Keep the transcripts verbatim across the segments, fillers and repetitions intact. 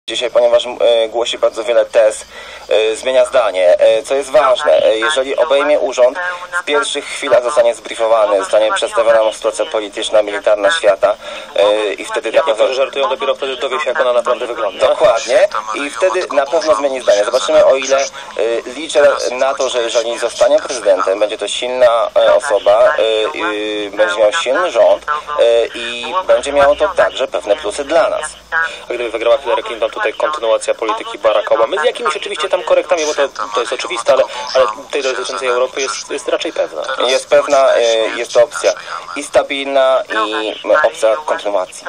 dzisiaj, ponieważ e, głosi bardzo wiele tez, e, zmienia zdanie, e, co jest ważne. E, jeżeli obejmie urząd, w pierwszych chwilach zostanie zbriefowany, zostanie przedstawiona mu sytuacja polityczna, militarna świata e, i wtedy... Jak niektórzy żartują, dopiero wtedy dowie się, jak ona naprawdę wygląda. Dokładnie. I wtedy na pewno zmieni zdanie. Zobaczymy, o ile e, liczę na to, że jeżeli zostanie prezydentem, będzie to silna e, osoba, e, e, będzie miał silny rząd e, i będzie miało to także pewne plusy dla nas. A gdyby wygrała Hillary Clinton, tutaj kontynuacja polityki Baracka Obamy, z jakimiś oczywiście tam korektami, bo to, to jest oczywiste, ale, ale tej dotyczącej Europy jest, jest raczej pewna. Jest pewna, jest to opcja i stabilna, i opcja kontynuacji.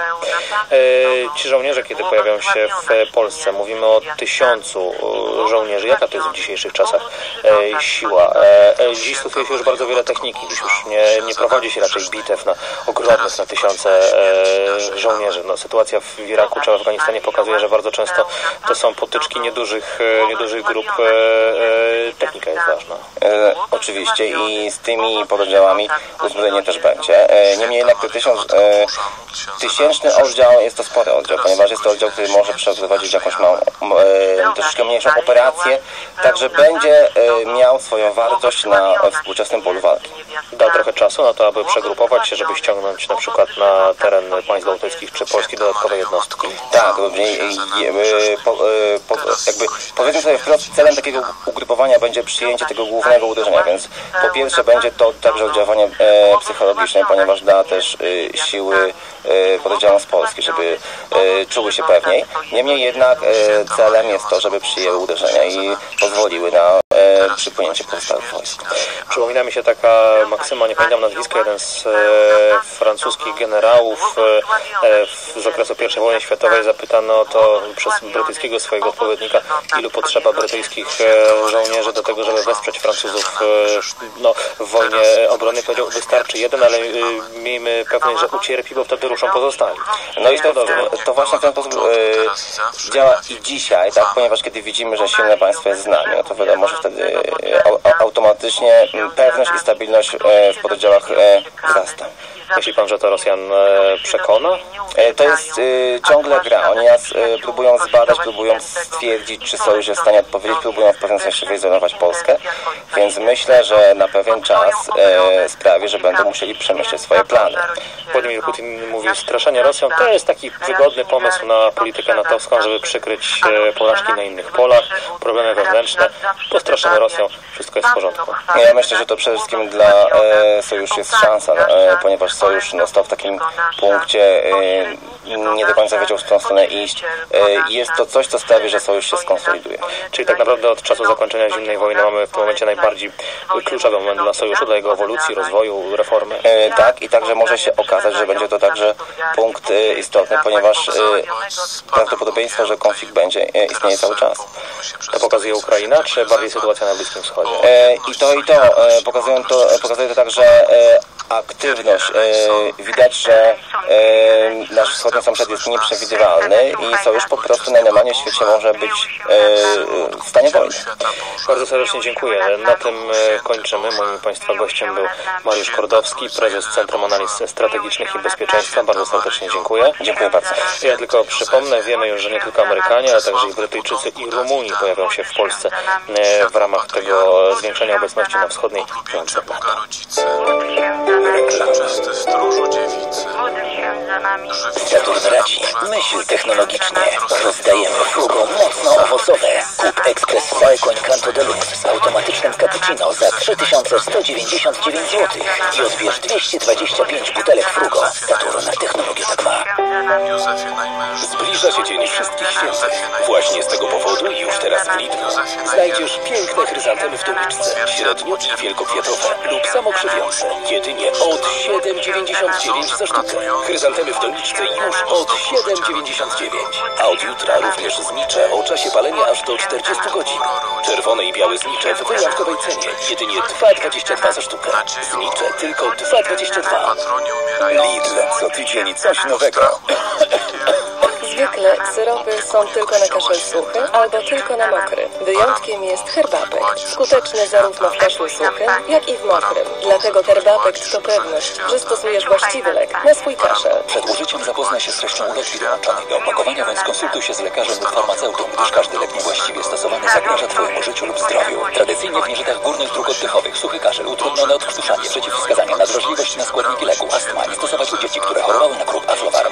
Ci żołnierze, kiedy pojawią się w Polsce, mówimy o tysiącu żołnierzy. Jaka to jest w dzisiejszych czasach siła? Dziś stosuje się już bardzo wiele techniki. Dziś już nie, nie prowadzi się raczej bitew na ogromnych, na tysiące żołnierzy. No, sytuacja w Iraku czy w Afganistanie pokazuje, że bardzo często to są potyczki niedużych, niedużych grup. Technika jest ważna. E, oczywiście i z tymi pododdziałami uzbrojenie też będzie. E, niemniej jednak ten tysiąc, e, tysięczny oddział jest to spory oddział, ponieważ jest to oddział, który może przeprowadzić jakąś małą, e, troszeczkę mniejszą operację, także będzie e, miał swoją wartość na współczesnym polu walki. Da trochę czasu na to, aby przegrupować się, żeby ściągnąć na przykład na teren państw bałtyckich czy Polski dodatkowe jednostki. Tak, po, po, jakby powiedzmy sobie wprost, celem takiego ugrupowania będzie przyjęcie tego głównego uderzenia, więc po pierwsze będzie to także oddziaływanie e, psychologiczne, ponieważ da też e, siły e, pododdziałom z Polski, żeby e, czuły się pewniej. Niemniej jednak e, celem jest to, żeby przyjęły uderzenia i pozwoliły na e, przypłynięcie pozostałych wojsk. Przypomina mi się taka maksyma, nie pamiętam nazwiska, jeden z e, francuskich generałów e, z okresu pierwszej wojny światowej zapytano to przez brytyjskiego swojego odpowiednika, ilu potrzeba brytyjskich e, żołnierzy do tego, żeby wesprzeć Francuzów e, no, w wojnie obronnej. Powiedział, wystarczy jeden, ale e, miejmy pewność, że ucierpi, bo wtedy ruszą pozostali. No i to, to właśnie w ten sposób e, działa i dzisiaj, tak, ponieważ kiedy widzimy, że silne państwo jest z nami, no to wiadomo, że wtedy a, automatycznie pewność i stabilność e, w pododdziałach e, wzrasta. Myśli pan, że to Rosjan e, przekona? E, to jest e, ciągle gra. Oni nas e, próbują zbadać, próbują stwierdzić, czy sojusz jest w stanie odpowiedzieć, próbują w pewnym sensie wyizolować Polskę, więc myślę, że na pewien czas e, sprawi, że będą musieli przemyśleć swoje plany. Władimir Putin mówi, straszenie Rosją to jest taki wygodny pomysł na politykę natowską, żeby przykryć e, porażki na innych polach, problemy wewnętrzne. Postraszymy Rosją, wszystko jest w porządku. Ja myślę, że to przede wszystkim dla e, sojuszu jest szansa, e, ponieważ sojusz no, stał w takim punkcie, e, nie do końca wiedział, w którą stronę iść. E, jest to coś, co sprawi, że sojusz się skonsoliduje. Czyli tak naprawdę od czasu zakończenia zimnej wojny mamy w tym momencie najbardziej kluczowy moment dla sojuszu, dla jego ewolucji, rozwoju, reformy. E, tak, i także może się okazać, że będzie to także punkt e, istotny, ponieważ e, prawdopodobieństwo, że konflikt będzie e, istnieje cały czas. To pokazuje Ukraina, czy bardziej sytuacja na Bliskim Wschodzie? E, I to, i to. E, pokazują to, pokazuje to także e, aktywność. E, widać, że e, nasz wschodni sąsiad jest nieprzewidywalny i sojusz po prostu najnormalniej w świecie może być e, w stanie wojny. Bardzo serdecznie dziękuję. Na tym kończymy. Moim Państwa gościem był Mariusz Kordowski, prezes Centrum Analiz Strategicznych i Bezpieczeństwa. Bardzo serdecznie dziękuję. Dziękuję bardzo. Ja tylko przypomnę, wiemy już, że nie tylko Amerykanie, ale także i Brytyjczycy i Rumuni pojawią się w Polsce w ramach tego zwiększenia obecności na wschodniej froncie. Czysty stróżu dziewicy. Saturn radzi. Myśl technologicznie. Rozdajemy frugo mocno owocowe. Kup Express Falcon Canto Deluxe z automatycznym cappuccino za trzy tysiące sto dziewięćdziesiąt dziewięć złotych i odbierz dwieście dwadzieścia pięć butelek frugo. Saturn, technologia tak ma. Zbliża się Dzień Wszystkich Świętych. Właśnie z tego powodu już teraz w Lidlu znajdziesz piękne chryzantemy w tuniczce, średnio i wielkokwiatowe lub samokrzywiące. Jedynie od siedem dziewięćdziesiąt dziewięć za sztukę. Chryzantemy w doniczce już od siedem dziewięćdziesiąt dziewięć. A od jutra również znicze o czasie palenia aż do czterdziestu godzin. Czerwone i białe znicze w wyjątkowej cenie. Jedynie dwa dwadzieścia dwa za sztukę. Znicze tylko dwa dwadzieścia dwa. Lidl, co tydzień coś nowego. Zwykle syropy są tylko na kaszel suchy albo tylko na mokry. Wyjątkiem jest herbapekt. Skuteczny zarówno w kaszlu suchym, jak i w mokrym. Dlatego herbapekt to pewność, że stosujesz właściwy lek na swój kaszel. Przed użyciem zapoznaj się z treścią ulotki dołączonej do opakowania, więc konsultuj się z lekarzem lub farmaceutą, gdyż każdy lek niewłaściwie stosowany zagraża Twojemu życiu lub zdrowiu. Tradycyjnie w nieżytach górnych dróg oddechowych suchy kaszel, utrudnione odtruszanie, przeciwwskazania na wrażliwość na składniki leku, astma, nie stosować u dzieci, które chorowały na kruk aflowarm.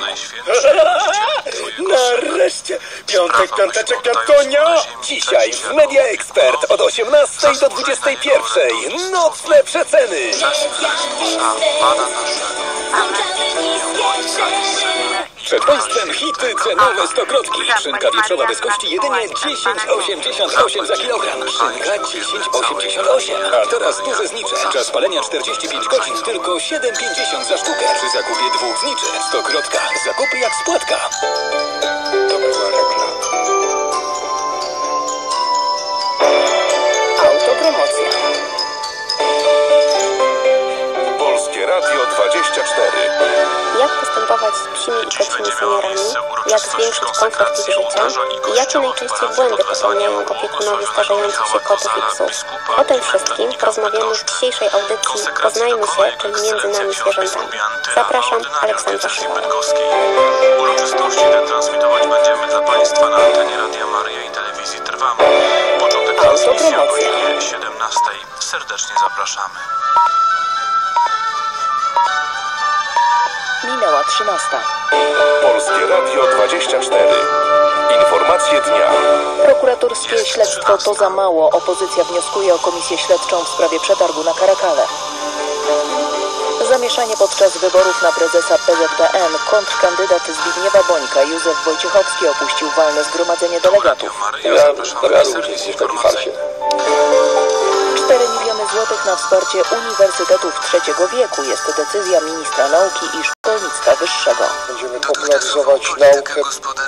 Nareszcie! Piątek, piąteczek, piątkonia! Dzisiaj w Media Expert od osiemnastej do dwudziestej pierwszej. Nocne przeceny! Przed Państwem hity cenowe stokrotki. Szynka wieprzowa bez kości jedynie dziesięć osiemdziesiąt osiem za kilogram. Szynka dziesięć osiemdziesiąt osiem. A teraz duże znicze. Czas palenia czterdzieści pięć godzin, tylko siedem pięćdziesiąt za sztukę. Przy zakupie dwóch zniczy. Stokrotka. Zakupy jak spłatka. To była reklama. Autopromocja. Polskie Radio dwadzieścia cztery. Jak postępować z psimi i kocimi seniorami, jak zwiększyć komfort ich życia i jakie najczęściej błędy popełniają opiekunowie starzejących się kotów i psów. O tym wszystkim porozmawiamy w dzisiejszej audycji Poznajmy się, czyli Między nami zwierzętami. Zapraszam, Aleksandra Szymała. Uroczystości te transmitować będziemy dla Państwa na antenie Radia Maryja i telewizji Trwamy. Początek transmisji o godzinie siedemnastej. Serdecznie zapraszamy. Minęła trzynasta. Polskie Radio dwadzieścia cztery. Informacje dnia. Prokuratorskie śledztwo to za mało. Opozycja wnioskuje o komisję śledczą w sprawie przetargu na Karakale. Zamieszanie podczas wyborów na prezesa P Z P N. Kontrkandydat Zbigniewa Bońka, Józef Wojciechowski, opuścił walne zgromadzenie delegatów. Ja zamiaru uczestniczyć w takiej farsie. cztery miliony złotych na wsparcie uniwersytetów trzeciego wieku jest decyzja ministra nauki i szkolnictwa wyższego. Będziemy popularyzować naukę.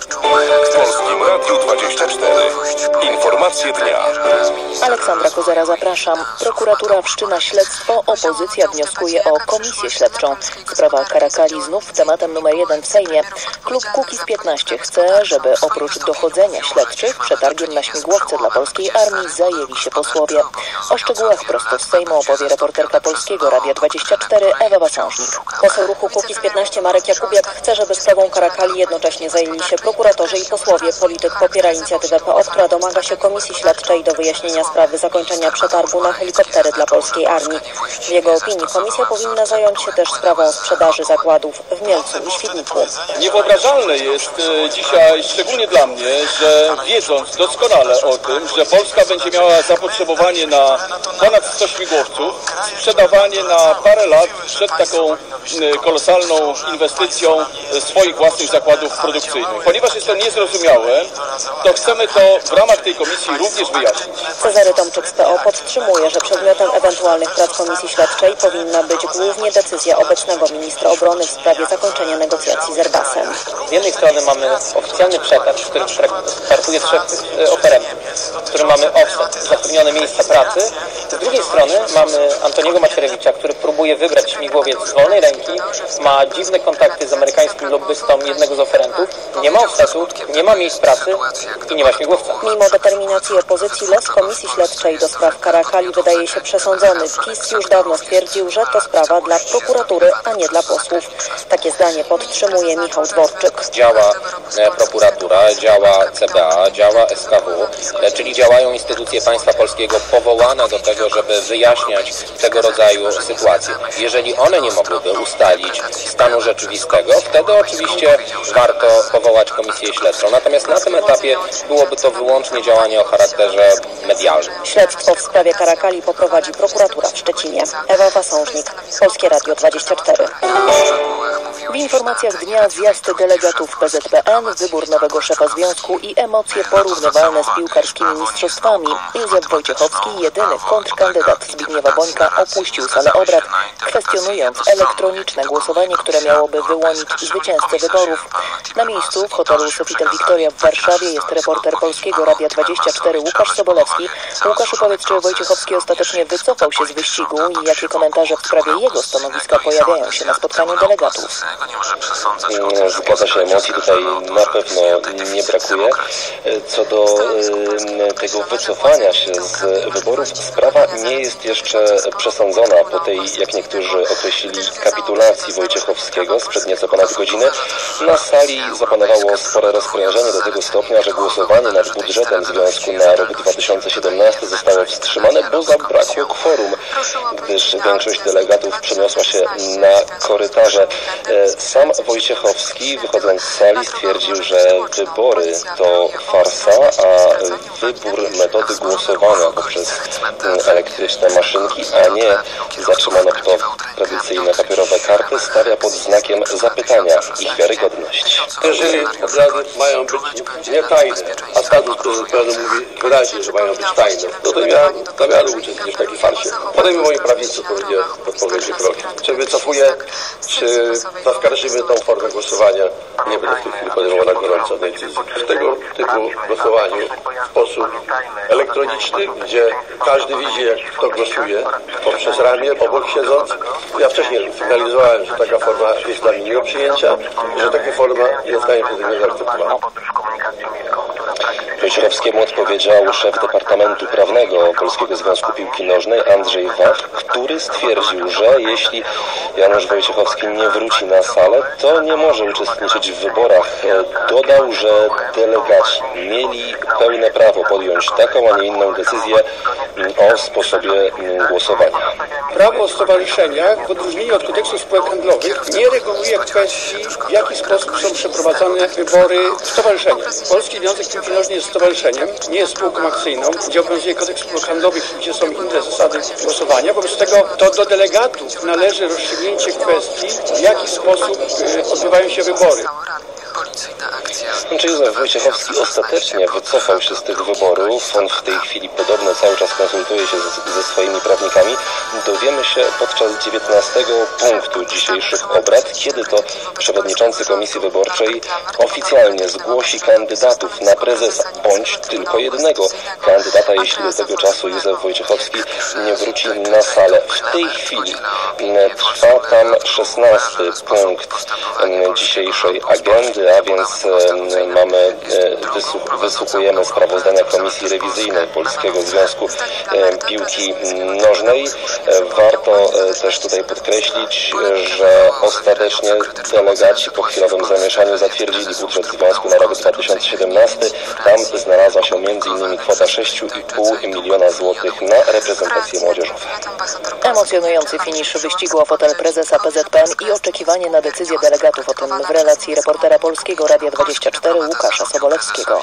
W Polskim Radiu dwadzieścia cztery. Informacje dnia. Aleksandra Kozera, zapraszam. Prokuratura wszczyna śledztwo, opozycja wnioskuje o komisję śledczą. Sprawa Karakali znów tematem numer jeden w Sejmie. Klub Kukiz piętnaście chce, żeby oprócz dochodzenia śledczych przetargiem na śmigłowce dla polskiej armii zajęli się posłowie. O szczegółach prosto z Sejmu opowie reporterka Polskiego Radia dwadzieścia cztery Ewa Wasążnik. Poseł ruchu Kukiz piętnaście Marek Jakubiak chce, żeby sprawą Karakali jednocześnie zajęli się prokuratorzy i posłowie. Polityk popiera inicjatywę P O, która domaga się komisji śledczej do wyjaśnienia sprawy zakończenia przetargu na helikoptery dla polskiej armii. W jego opinii komisja powinna zająć się też sprawą sprzedaży zakładów w Mielcu i Świdniku. Niewyobrażalne jest e, dzisiaj, szczególnie dla mnie, że wiedząc doskonale o tym, że Polska będzie miała zapotrzebowanie na ponad sto śmigłowców, sprzedawanie na parę lat przed taką e, kolosalną inwestycją e, swoich własnych zakładów produkcyjnych. Ponieważ jest to niezrozumiałe, to chcemy to w ramach tej komisji również wyjaśnić. Cezary Tomczyk z P O podtrzymuje, że przedmiotem ewentualnych prac komisji śledczej powinna być głównie decyzja obecnego ministra obrony w sprawie zakończenia negocjacji z Airbusem. Z jednej strony mamy oficjalny przetarg, w którym startuje trzech oferentów, w którym mamy offset, zapewnione miejsca pracy. Z drugiej strony mamy Antoniego Macierewicza, który próbuje wybrać śmigłowiec z wolnej ręki, ma dziwne kontakty z amerykańskim lobbystą jednego z oferentów, nie ma offsetu, nie ma miejsc pracy i nie ma śmigłowca. Mimo determinacji opozycji los komisji śledczej do spraw Karakali wydaje się przesądzony. PiS już dawno stwierdził, że to sprawa dla prokuratury, a nie dla posłów. Takie zdanie podtrzymuje Michał Dworczyk. Działa e, prokuratura, działa C B A, działa S K W, e, czyli działają instytucje państwa polskiego powołane do tego, żeby wyjaśniać tego rodzaju sytuacje. Jeżeli one nie mogłyby ustalić stanu rzeczywistego, wtedy oczywiście warto powołać komisję śledczą. Natomiast na tym etapie byłoby to wyłącznie działanie o charakterze medialnym. Śledztwo w sprawie Karakali poprowadzi prokuratura w Szczecinie. Ewa Wasążnik, Polskie Radio dwadzieścia cztery. W informacjach dnia zjazd delegatów P Z P N, wybór nowego szefa związku i emocje porównywalne z piłkarskimi mistrzostwami. Józef Wojciechowski, jedyny kontrkandydat Zbigniewa Bońka, opuścił salę obrad, kwestionując elektroniczne głosowanie, które miałoby wyłonić zwycięzcę wyborów. Na miejscu w hotelu Sofitel Victoria w Warszawie jest reporter Polskiego Radia dwadzieścia cztery Łukasz Sobolewski. Łukaszu, powiedz, czy Wojciechowski ostatecznie wycofał się z wyścigu i jakie komentarze w sprawie jego stanowiska pojawiają się na spotkaniu delegatów? Niczego nie może przesądzać o tym, że Zgadza się, emocji tutaj na pewno nie brakuje. Co do tego wycofania się z wyborów, sprawa nie jest jeszcze przesądzona po tej, jak niektórzy określili, kapitulacji Wojciechowskiego sprzed nieco ponad godziny. Na sali zapanowało spore rozprężenie do tego stopnia, że głosowanie nad budżetem związku na rok dwa tysiące siedemnasty zostało wstrzymane, bo zabrakło kworum, gdyż większość delegatów przeniosła się na korytarze. Sam Wojciechowski, wychodząc z sali, stwierdził, że wybory to farsa, a wybór metody głosowania poprzez elektryczne maszynki, a nie zatrzymano to tradycyjne papierowe karty, stawia pod znakiem zapytania ich wiarygodność. Jeżeli obrady mają być nie tajne, a statut prezydenta mówi wyraźnie, że mają być tajne, no to ja zamiaru uczestniczyć w takiej farsie. Podejmę moi prawnicy, powiedziałem w odpowiedzi kroki. Czy wycofuję, czy zaskarżymy tą formę głosowania, nie będę w tej chwili podejmował na gorąco decyzji. W tego typu głosowaniu w sposób elektroniczny, gdzie każdy widzi, jak kto głosuje, poprzez ramię, obok siedząc. Ja wcześniej sygnalizowałem, że taka forma jest dla mnie nie do przyjęcia, że taka forma jest dla mnie nie zaakceptowana. Wojciechowskiemu odpowiedział szef Departamentu Prawnego Polskiego Związku Piłki Nożnej Andrzej Wach, który stwierdził, że jeśli Janusz Wojciechowski nie wróci na salę, to nie może uczestniczyć w wyborach. Dodał, że delegaci mieli pełne prawo podjąć taką, a nie inną decyzję o sposobie głosowania. Prawo o stowarzyszeniach, w odróżnieniu od kodeksu spółek handlowych, nie reguluje kwestii, w jaki sposób są przeprowadzane wybory stowarzyszenia. Polski Związek Piłki Nożnej jest stowarzyszeniem, nie jest spółką akcyjną, gdzie obowiązuje kodeks spółek handlowych, gdzie są inne zasady głosowania. Wobec tego to do delegatów należy rozstrzygnięcie kwestii, w jaki sposób y, odbywają się wybory. Czy Józef Wojciechowski ostatecznie wycofał się z tych wyborów? On w tej chwili podobno cały czas konsultuje się ze, ze swoimi prawnikami. Dowiemy się podczas dziewiętnastego punktu dzisiejszych obrad, kiedy to przewodniczący Komisji Wyborczej oficjalnie zgłosi kandydatów na prezesa, bądź tylko jednego kandydata, jeśli do tego czasu Józef Wojciechowski nie wróci na salę. W tej chwili trwa tam szesnasty punkt dzisiejszej agendy, a więc mamy, wysłuchujemy sprawozdania Komisji Rewizyjnej Polskiego Związku Piłki Nożnej. Warto też tutaj podkreślić, że ostatecznie delegaci po chwilowym zamieszaniu zatwierdzili budżet Związku na rok dwa tysiące siedemnasty. Tam znalazła się między innymi kwota sześć i pół miliona złotych na reprezentacje młodzieżowe. Emocjonujący finisz wyścigu o fotel prezesa P Z P N i oczekiwanie na decyzję delegatów. O tym w relacji reportera Polskiego Radia dwadzieścia cztery Łukasza Sobolewskiego.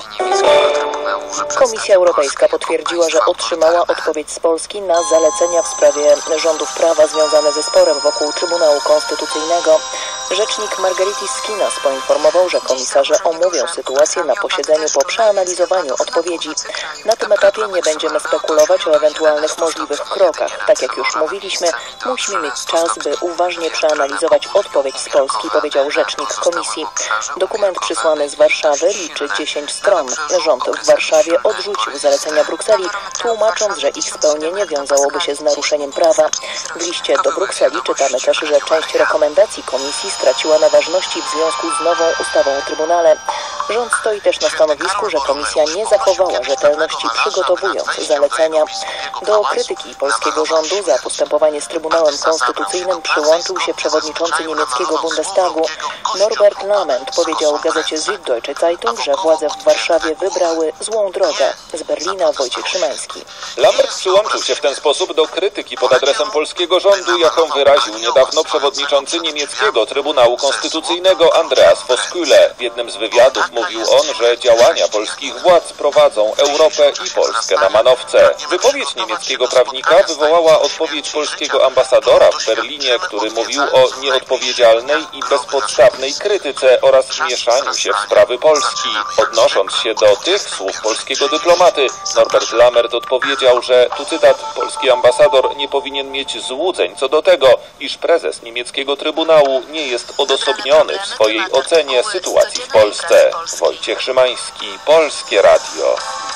Komisja Europejska potwierdziła, że otrzymała odpowiedź z Polski na zalecenia w sprawie rządów prawa związane ze sporem wokół Trybunału Konstytucyjnego. Rzecznik Margaritis Skinas poinformował, że komisarze omówią sytuację na posiedzeniu po przeanalizowaniu odpowiedzi. Na tym etapie nie będziemy spekulować o ewentualnych możliwych krokach. Tak jak już mówiliśmy, musimy mieć czas, by uważnie przeanalizować odpowiedź z Polski, powiedział rzecznik komisji. Dokument przysłany z Warszawy liczy dziesięć stron. Rząd w Warszawie odrzucił zalecenia Brukseli, tłumacząc, że ich spełnienie wiązałoby się z naruszeniem prawa. W liście do Brukseli czytamy też, że część rekomendacji komisji straciła na ważności w związku z nową ustawą o Trybunale. Rząd stoi też na stanowisku, że komisja nie zachowała rzetelności, przygotowując zalecenia. Do krytyki polskiego rządu za postępowanie z Trybunałem Konstytucyjnym przyłączył się przewodniczący niemieckiego Bundestagu. Norbert Lammert powiedział gazecie Süddeutsche Zeitung, że władze w Warszawie wybrały złą drogę. Z Berlina Wojciech Szymański. Lammert przyłączył się w ten sposób do krytyki pod adresem polskiego rządu, jaką wyraził niedawno przewodniczący niemieckiego Trybunału Konstytucyjnego Andreas Voskuhle. W jednym z wywiadów mówił on, że działania polskich władz prowadzą Europę i Polskę na manowce. Wypowiedź niemieckiego prawnika wywołała odpowiedź polskiego ambasadora w Berlinie, który mówił o nieodpowiedzialnej i bezpodstawnej krytyce oraz mieszaniu się w sprawy Polski. Odnosząc się do tych słów polskiego dyplomaty, Norbert Lammert odpowiedział, że, tu cytat, polski ambasador nie powinien mieć złudzeń co do tego, iż prezes niemieckiego Trybunału nie jest odosobniony w swojej ocenie sytuacji w Polsce. Wojciech Szymański, Polskie Radio, Berlin.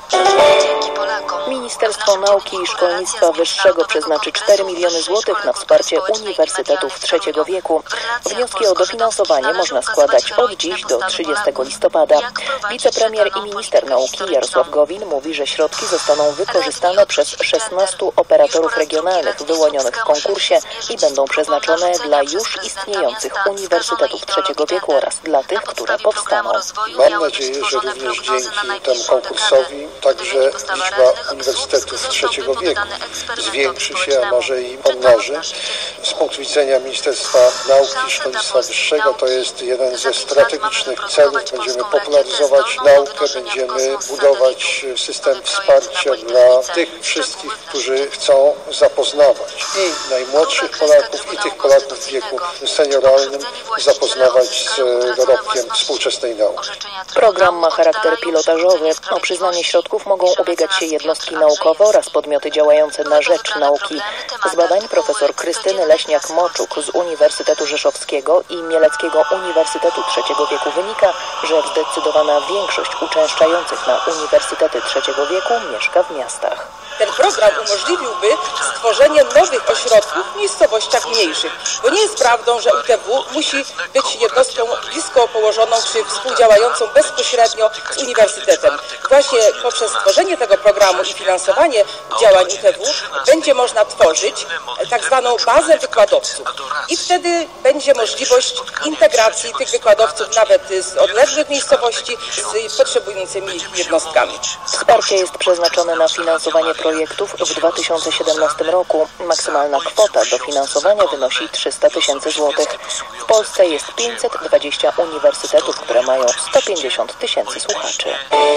Ministerstwo Nauki i Szkolnictwa Wyższego przeznaczy cztery miliony złotych na wsparcie uniwersytetów trzeciego wieku. Wnioski o dofinansowanie można składać od dziś do trzydziestego listopada. Wicepremier i minister nauki Jarosław Gowin mówi, że środki zostaną wykorzystane przez szesnastu operatorów regionalnych wyłonionych w konkursie i będą przeznaczone dla już istniejących uniwersytetów trzeciego wieku oraz dla tych, które powstaną. Mam nadzieję, że również dzięki temu konkursowi także liczba uniwersytetów trzeciego wieku zwiększy się, a może i pomnoży. Z punktu widzenia Ministerstwa Nauki i Szkolnictwa Wyższego to jest jeden ze strategicznych celów. Będziemy popularyzować naukę, będziemy budować system wsparcia dla tych wszystkich, którzy chcą zapoznawać i najmłodszych Polaków, i tych Polaków w wieku senioralnym zapoznawać z dorobkiem współczesnej nauki. Program ma charakter pilotażowy. O przyznanie środków mogą ubiegać się jednostki naukowe oraz podmioty działające na rzecz nauki. Z badań profesor Krystyny Leśniak-Moczuk z Uniwersytetu Rzeszowskiego i Mieleckiego Uniwersytetu Trzeciego Wieku wynika, że zdecydowana większość uczęszczających na uniwersytety trzeciego wieku mieszka w miastach. Ten program umożliwiłby stworzenie nowych ośrodków w miejscowościach mniejszych, bo nie jest prawdą, że U T W musi być jednostką blisko położoną czy współdziałającą bezpośrednio z uniwersytetem. Właśnie poprzez stworzenie tego programu i finansowanie działań U T W będzie można tworzyć tak zwaną bazę wykładowców i wtedy będzie możliwość integracji tych wykładowców nawet z odległych miejscowości z potrzebującymi jednostkami. Wsparcie jest przeznaczone na finansowanie projektów w dwa tysiące siedemnastym roku. Maksymalna kwota dofinansowania wynosi trzysta tysięcy złotych. W Polsce jest pięćset dwadzieścia uniwersytetów, które mają sto pięćdziesiąt tysięcy słuchaczy.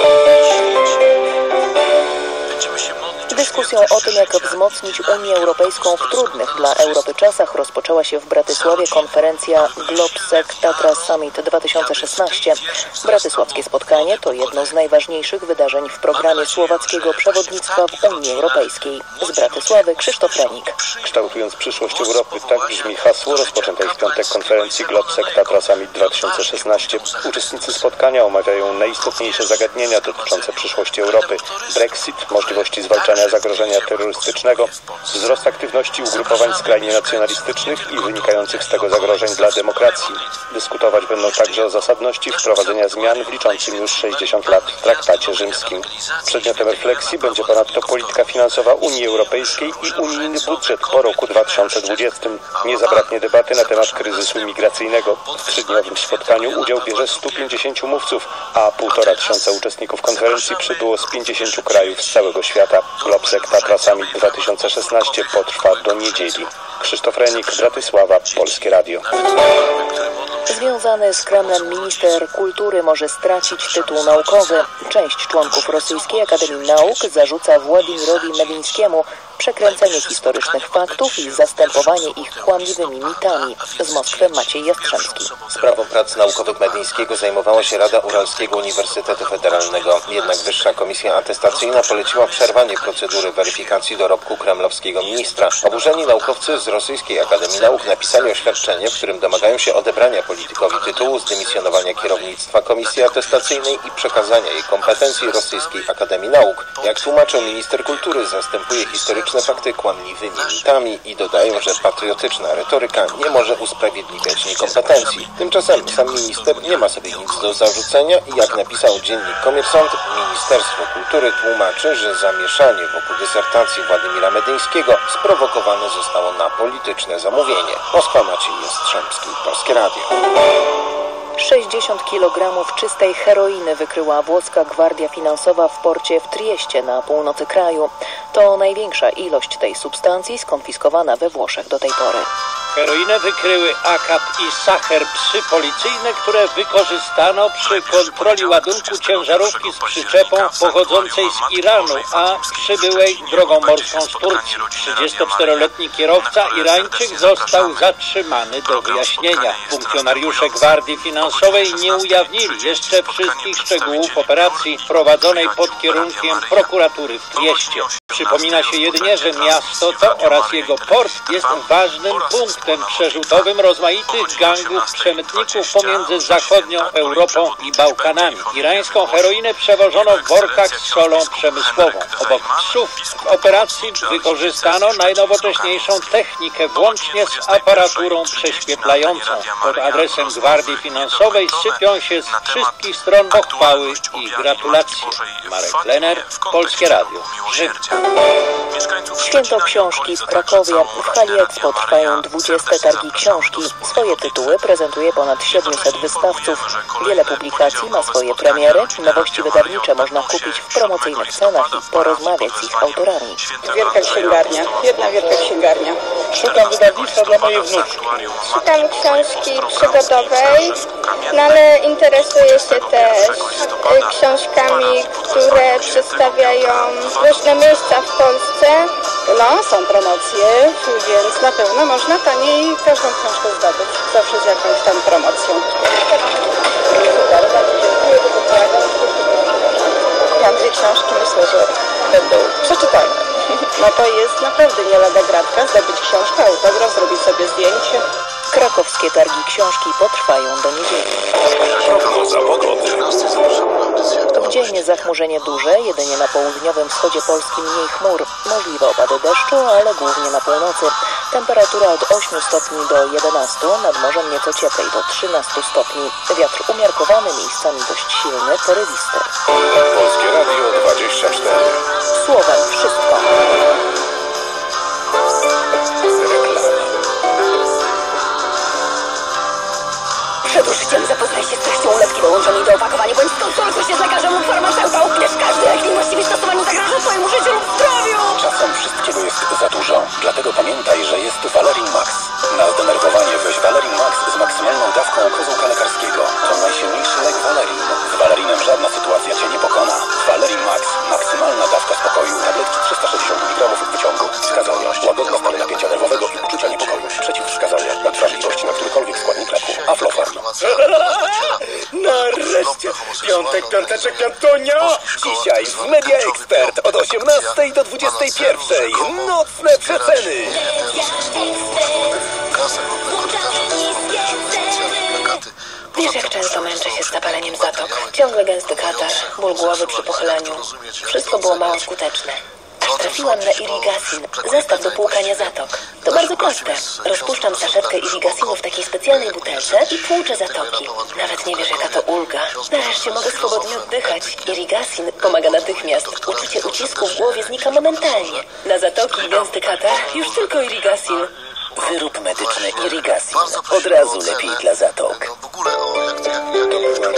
Dyskusją o tym, jak wzmocnić Unię Europejską w trudnych dla Europy czasach, rozpoczęła się w Bratysławie konferencja GlobSec Tatra Summit dwa tysiące szesnaście. Bratysławskie spotkanie to jedno z najważniejszych wydarzeń w programie słowackiego przewodnictwa w Unii Europejskiej. Z Bratysławy Krzysztof Renik. Kształtując przyszłość Europy, tak brzmi hasło rozpoczętej w piątek konferencji GlobSec Tatra Summit dwa tysiące szesnaście. Uczestnicy spotkania omawiają najistotniejsze zagadnienia dotyczące przyszłości Europy: Brexit, możliwości zwalczania zagrożenia terrorystycznego, wzrost aktywności ugrupowań skrajnie nacjonalistycznych i wynikających z tego zagrożeń dla demokracji. Dyskutować będą także o zasadności wprowadzenia zmian w liczącym już sześćdziesiąt lat w traktacie rzymskim. Przedmiotem refleksji będzie ponadto polityka finansowa Unii Europejskiej i unijny budżet po roku dwa tysiące dwudziestym. Nie zabraknie debaty na temat kryzysu migracyjnego. W trzydniowym spotkaniu udział bierze stu pięćdziesięciu mówców, a półtora tysiąca uczestników konferencji przybyło z pięćdziesięciu krajów z całego świata. GlobSec Tatra Summit dwa tysiące szesnaście potrwa do niedzieli. Krzysztof Renik, Bratysława, Polskie Radio. Związany z Kremlem minister kultury może stracić tytuł naukowy. Część członków Rosyjskiej Akademii Nauk zarzuca Władimirowi Medińskiemu przekręcenie historycznych faktów i zastępowanie ich kłamliwymi mitami. Z Moskwy Maciej Jastrzębski. Sprawą prac naukowych Medińskiego zajmowała się Rada Uralskiego Uniwersytetu Federalnego. Jednak Wyższa Komisja Atestacyjna poleciła przerwanie procedury weryfikacji dorobku kremlowskiego ministra. Oburzeni naukowcy z Rosyjskiej Akademii Nauk napisali oświadczenie, w którym domagają się odebrania politykowi tytułu, zdymisjonowania kierownictwa Komisji Atestacyjnej i przekazania jej kompetencji Rosyjskiej Akademii Nauk. Jak tłumaczył minister kultury, zastępuje historyczne fakty kłamliwymi mitami i dodają, że patriotyczna retoryka nie może usprawiedliwiać niekompetencji. Tymczasem sam minister nie ma sobie nic do zarzucenia i jak napisał dziennik Komiersant, Ministerstwo Kultury tłumaczy, że zamieszanie wokół dysertacji Władimira Medyńskiego sprowokowane zostało na polityczne zamówienie. Moskwa, Maciej Jastrzębski, Polskie Radio. sześćdziesiąt kilogramów czystej heroiny wykryła włoska Gwardia Finansowa w porcie w Trieście na północy kraju. To największa ilość tej substancji skonfiskowana we Włoszech do tej pory. Heroinę wykryły AKAP i Sacher, psy policyjne, które wykorzystano przy kontroli ładunku ciężarówki z przyczepą pochodzącej z Iranu, a przybyłej drogą morską z Turcji. trzydziestoczteroletni kierowca Irańczyk został zatrzymany do wyjaśnienia. Funkcjonariusze Gwardii Finansowej nie ujawnili jeszcze wszystkich szczegółów operacji prowadzonej pod kierunkiem prokuratury w Trieście. Przypomina się jedynie, że miasto to oraz jego port jest ważnym punktem przerzutowym rozmaitych gangów przemytników pomiędzy zachodnią Europą i Bałkanami. Irańską heroinę przewożono w workach z solą przemysłową. Obok psów w operacji wykorzystano najnowocześniejszą technikę, włącznie z aparaturą prześwietlającą. Pod adresem Gwardii Finansowej sypią się z wszystkich stron pochwały i gratulacje. Marek Lener, Polskie Radio. Rzym. Święto książki w Krakowie. W hali Expo trwają dwudzieste targi książki. Swoje tytuły prezentuje ponad siedmiuset wystawców. Wiele publikacji ma swoje premiery. Nowości wydawnicze można kupić w promocyjnych cenach i porozmawiać z ich autorami. Wielka księgarnia, jedna wielka księgarnia. Szukam wydawnictwa dla mojej wnuczki. Szukam książki przygodowej, no ale interesuję się też książkami, które przedstawiają różne miejsca w Polsce. No, są promocje, więc na pewno można taniej każdą książkę zdobyć. Zawsze z jakąś tam promocją. Mam dwie książki, myślę, że będą przeczytane. No to jest naprawdę nie lada gratka, zdobyć książkę, autograf, zrobić sobie zdjęcie. Krakowskie targi książki potrwają do niedzieli. Prognoza pogody. W dzień zachmurzenie duże, jedynie na południowym wschodzie Polski mniej chmur. Możliwe opady deszczu, ale głównie na północy. Temperatura od ośmiu stopni do jedenastu, nad morzem nieco cieplej do trzynastu stopni. Wiatr umiarkowany, miejscami dość silny, porywisty. Polskie Radio dwadzieścia cztery. Słowem wszystko. Przed użyciem zapoznaj się z treścią ulotki dołączonej do opakowania, bądź skonsultuj się z lekarzem lub farmaceutą. Ubierz każdy lek, niewłaściwie stosowaniu zagraża twojemu życiu lub zdrowiu. Czasem wszystkiego jest za dużo, dlatego pamiętaj, że jest Valerin Max. Na zdenerwowanie weź Valerin Max z maksymalną dawką kozłka lekarskiego. To najsilniejszy lek Valerin. Z Valerinem żadna sytuacja cię nie pokona. Valerin Max. Maksymalna dawka spokoju. Tabletki trzysta sześćdziesiąt miligramów w wyciągu. Wskazania. Łagodne stany napięcia nerwowego i uczucia niepokoju. Przeciwwskazania. Nadwrażliwość na którykolwiek składnik leku. Aflofarm. Nareszcie! Piątek, piąteczek, piątunio! Dzisiaj w Media Expert od osiemnastej do dwudziestej pierwszej. Nocne przeceny! Wiesz, jak często męczę się z zapaleniem zatok. Ciągle gęsty katar, ból głowy przy pochyleniu. Wszystko było mało skuteczne. Aż trafiłam na Irigasin, zestaw do płukania zatok. To bardzo proste. Rozpuszczam saszetkę Irigasinu w takiej specjalnej butelce i płuczę zatoki. Nawet nie wiesz, jaka to ulga. Nareszcie mogę swobodnie oddychać. Irigasin pomaga natychmiast. Uczucie ucisku w głowie znika momentalnie. Na zatoki i gęsty katar już tylko Irigasin. Wyrób medyczny Irigasin. Od razu lepiej dla zatok. W ogóle o jak, jak,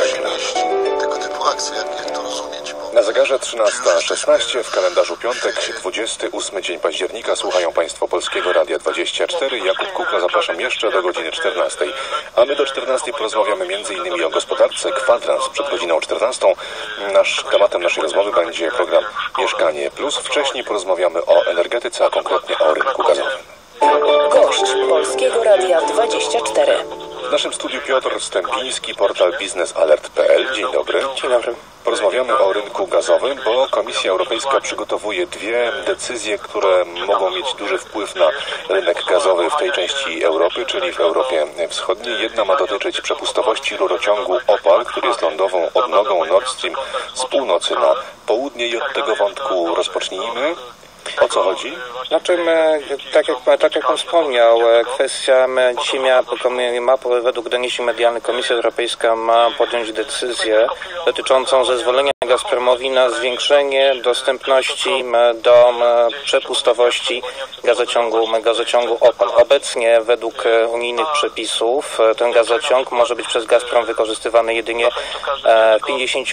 jak, tego typu akcje, jak, jak to rozumieć. Na zegarze trzynasta szesnaście, w kalendarzu piątek, dwudziesty ósmy dzień października. Słuchają Państwo Polskiego Radia dwadzieścia cztery. Jakub Kukla, zapraszam jeszcze do godziny czternastej. A my do czternastej porozmawiamy między innymi o gospodarce. Kwadrans przed godziną czternastą. Nasz, tematem naszej rozmowy będzie program Mieszkanie Plus. Wcześniej porozmawiamy o energetyce, a konkretnie o rynku gazowym. Gość Polskiego Radia dwadzieścia cztery. W naszym studiu Piotr Stępiński, portal biznesalert kropka p l. Dzień dobry. Dzień dobry. Porozmawiamy o rynku gazowym, bo Komisja Europejska przygotowuje dwie decyzje, które mogą mieć duży wpływ na rynek gazowy w tej części Europy, czyli w Europie Wschodniej. Jedna ma dotyczyć przepustowości rurociągu OPAL, który jest lądową odnogą Nord Stream z północy na południe i od tego wątku rozpocznijmy. O co chodzi? Znaczy, tak jak, tak jak Pan wspomniał, kwestia dzisiaj miała, ma, według doniesień medialnych Komisja Europejska ma podjąć decyzję dotyczącą zezwolenia Gazpromowi na zwiększenie dostępności do przepustowości gazociągu, gazociągu OPAL. Obecnie według unijnych przepisów ten gazociąg może być przez Gazprom wykorzystywany jedynie w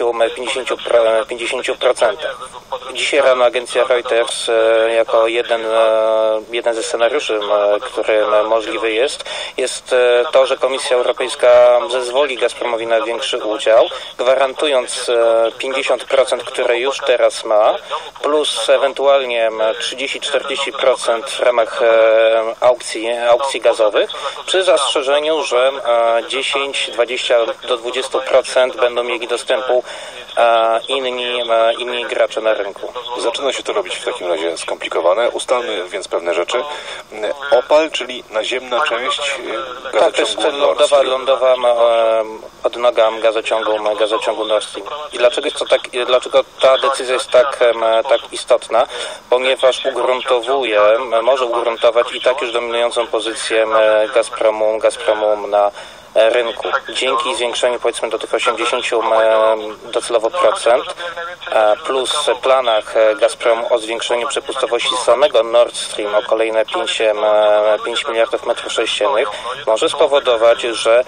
pięćdziesięciu procentach. Dzisiaj rano agencja Reuters jako jeden, jeden ze scenariuszy, który możliwy jest, jest to, że Komisja Europejska zezwoli Gazpromowi na większy udział, gwarantując pięćdziesiąt procent, które już teraz ma, plus ewentualnie trzydzieści do czterdziestu procent w ramach aukcji, aukcji gazowych, przy zastrzeżeniu, że dziesięć do dwudziestu procent będą mieli dostępu inni, inni gracze na rynku. Zaczyna się to robić w takim razie skomplikowane. Ustalmy więc pewne rzeczy. Opal, czyli naziemna część gazociągu Tak, to jest lądowa, lądowa odnoga gazociągu, gazociągu Nord Stream. I dlaczego, jest to tak, dlaczego ta decyzja jest tak, tak istotna? Ponieważ ugruntowuje, może ugruntować i tak już dominującą pozycję Gazpromu, Gazpromu na rynku. Dzięki zwiększeniu powiedzmy do tych osiemdziesięciu docelowo procent plus planach Gazpromu o zwiększeniu przepustowości samego Nord Stream o kolejne pięć miliardów metrów sześciennych może spowodować, że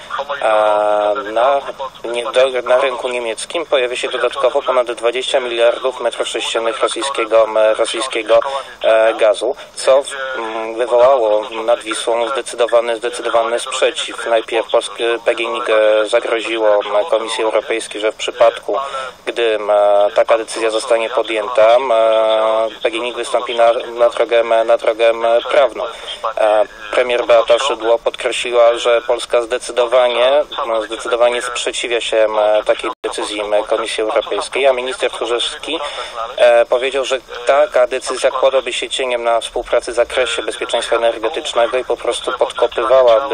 na, na rynku niemieckim pojawi się dodatkowo ponad dwadzieścia miliardów metrów sześciennych rosyjskiego, rosyjskiego gazu, co wywołało nad Wisłą zdecydowany, zdecydowany sprzeciw. Najpierw Polski P G N I G zagroziło Komisji Europejskiej, że w przypadku, gdy taka decyzja zostanie podjęta, P G N I G wystąpi na, na, drogę, na drogę prawną. Premier Beata Szydło podkreśliła, że Polska zdecydowanie, zdecydowanie sprzeciwia się takiej decyzji Komisji Europejskiej, a minister Tchórzewski powiedział, że taka decyzja kładłaby się cieniem na współpracy w zakresie bezpieczeństwa energetycznego i po prostu podkopywałaby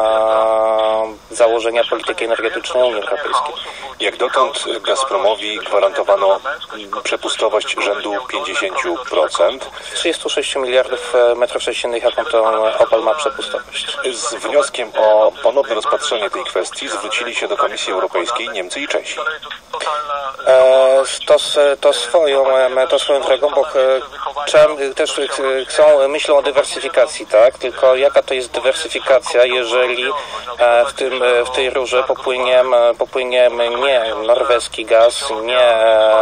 założenia polityki energetycznej Unii Europejskiej. Jak dotąd Gazpromowi gwarantowano przepustowość rzędu pięćdziesiąt procent. trzydzieści sześć miliardów metrów sześciennych, jaką to Opal ma przepustowość. Z wnioskiem o ponowne rozpatrzenie tej kwestii zwrócili się do Komisji Europejskiej Niemcy i Czesi. E, to, to, swoją, to swoją drogą, bo też chcą, myślą o dywersyfikacji, tak? Tylko jaka to jest dywersyfikacja, jeżeli w, tym, w tej rurze popłynie, popłynie nie norweski gaz, nie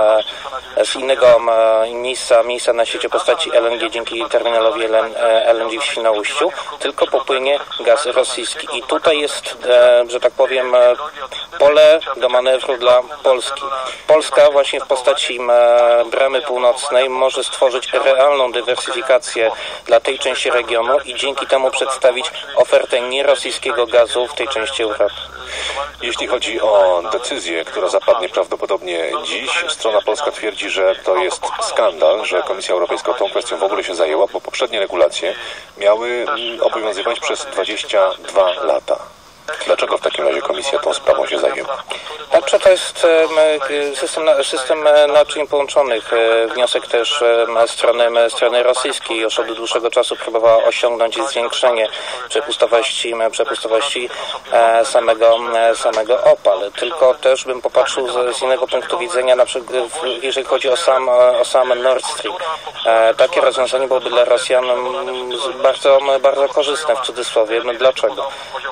z innego miejsca, miejsca na świecie w postaci L N G dzięki terminalowi L N G w Świnoujściu, tylko popłynie gaz rosyjski. I tutaj jest, że tak powiem, pole do manewru dla Polski. Polska właśnie w postaci bramy północnej może stworzyć realną dywersyfikację dla tej części regionu i dzięki temu przedstawić ofertę nierosyjskiego gazu w tej części Europy. Jeśli chodzi o decyzję, która zapadnie prawdopodobnie dziś, strona polska twierdzi, że to jest skandal, że Komisja Europejska tą kwestią w ogóle się zajęła, bo poprzednie regulacje miały obowiązywać przez dwadzieścia dwa lata. Dlaczego w takim razie Komisja tą sprawą się zajęła? Znaczy to jest system, system naczyń połączonych. Wniosek też strony, strony rosyjskiej już od dłuższego czasu próbowała osiągnąć zwiększenie przepustowości, przepustowości samego, samego Opal. Tylko też bym popatrzył z, z innego punktu widzenia, na przykład jeżeli chodzi o sam, o sam Nord Stream. Takie rozwiązanie byłoby dla Rosjan bardzo, bardzo korzystne w cudzysłowie. No dlaczego?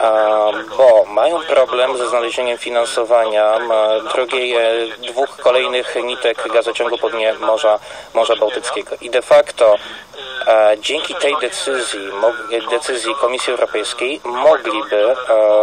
Bo mają problem ze znalezieniem finansowania drugiej, dwóch kolejnych nitek gazociągu południe Morza, Morza Bałtyckiego. I de facto e, dzięki tej decyzji, mo, decyzji Komisji Europejskiej mogliby,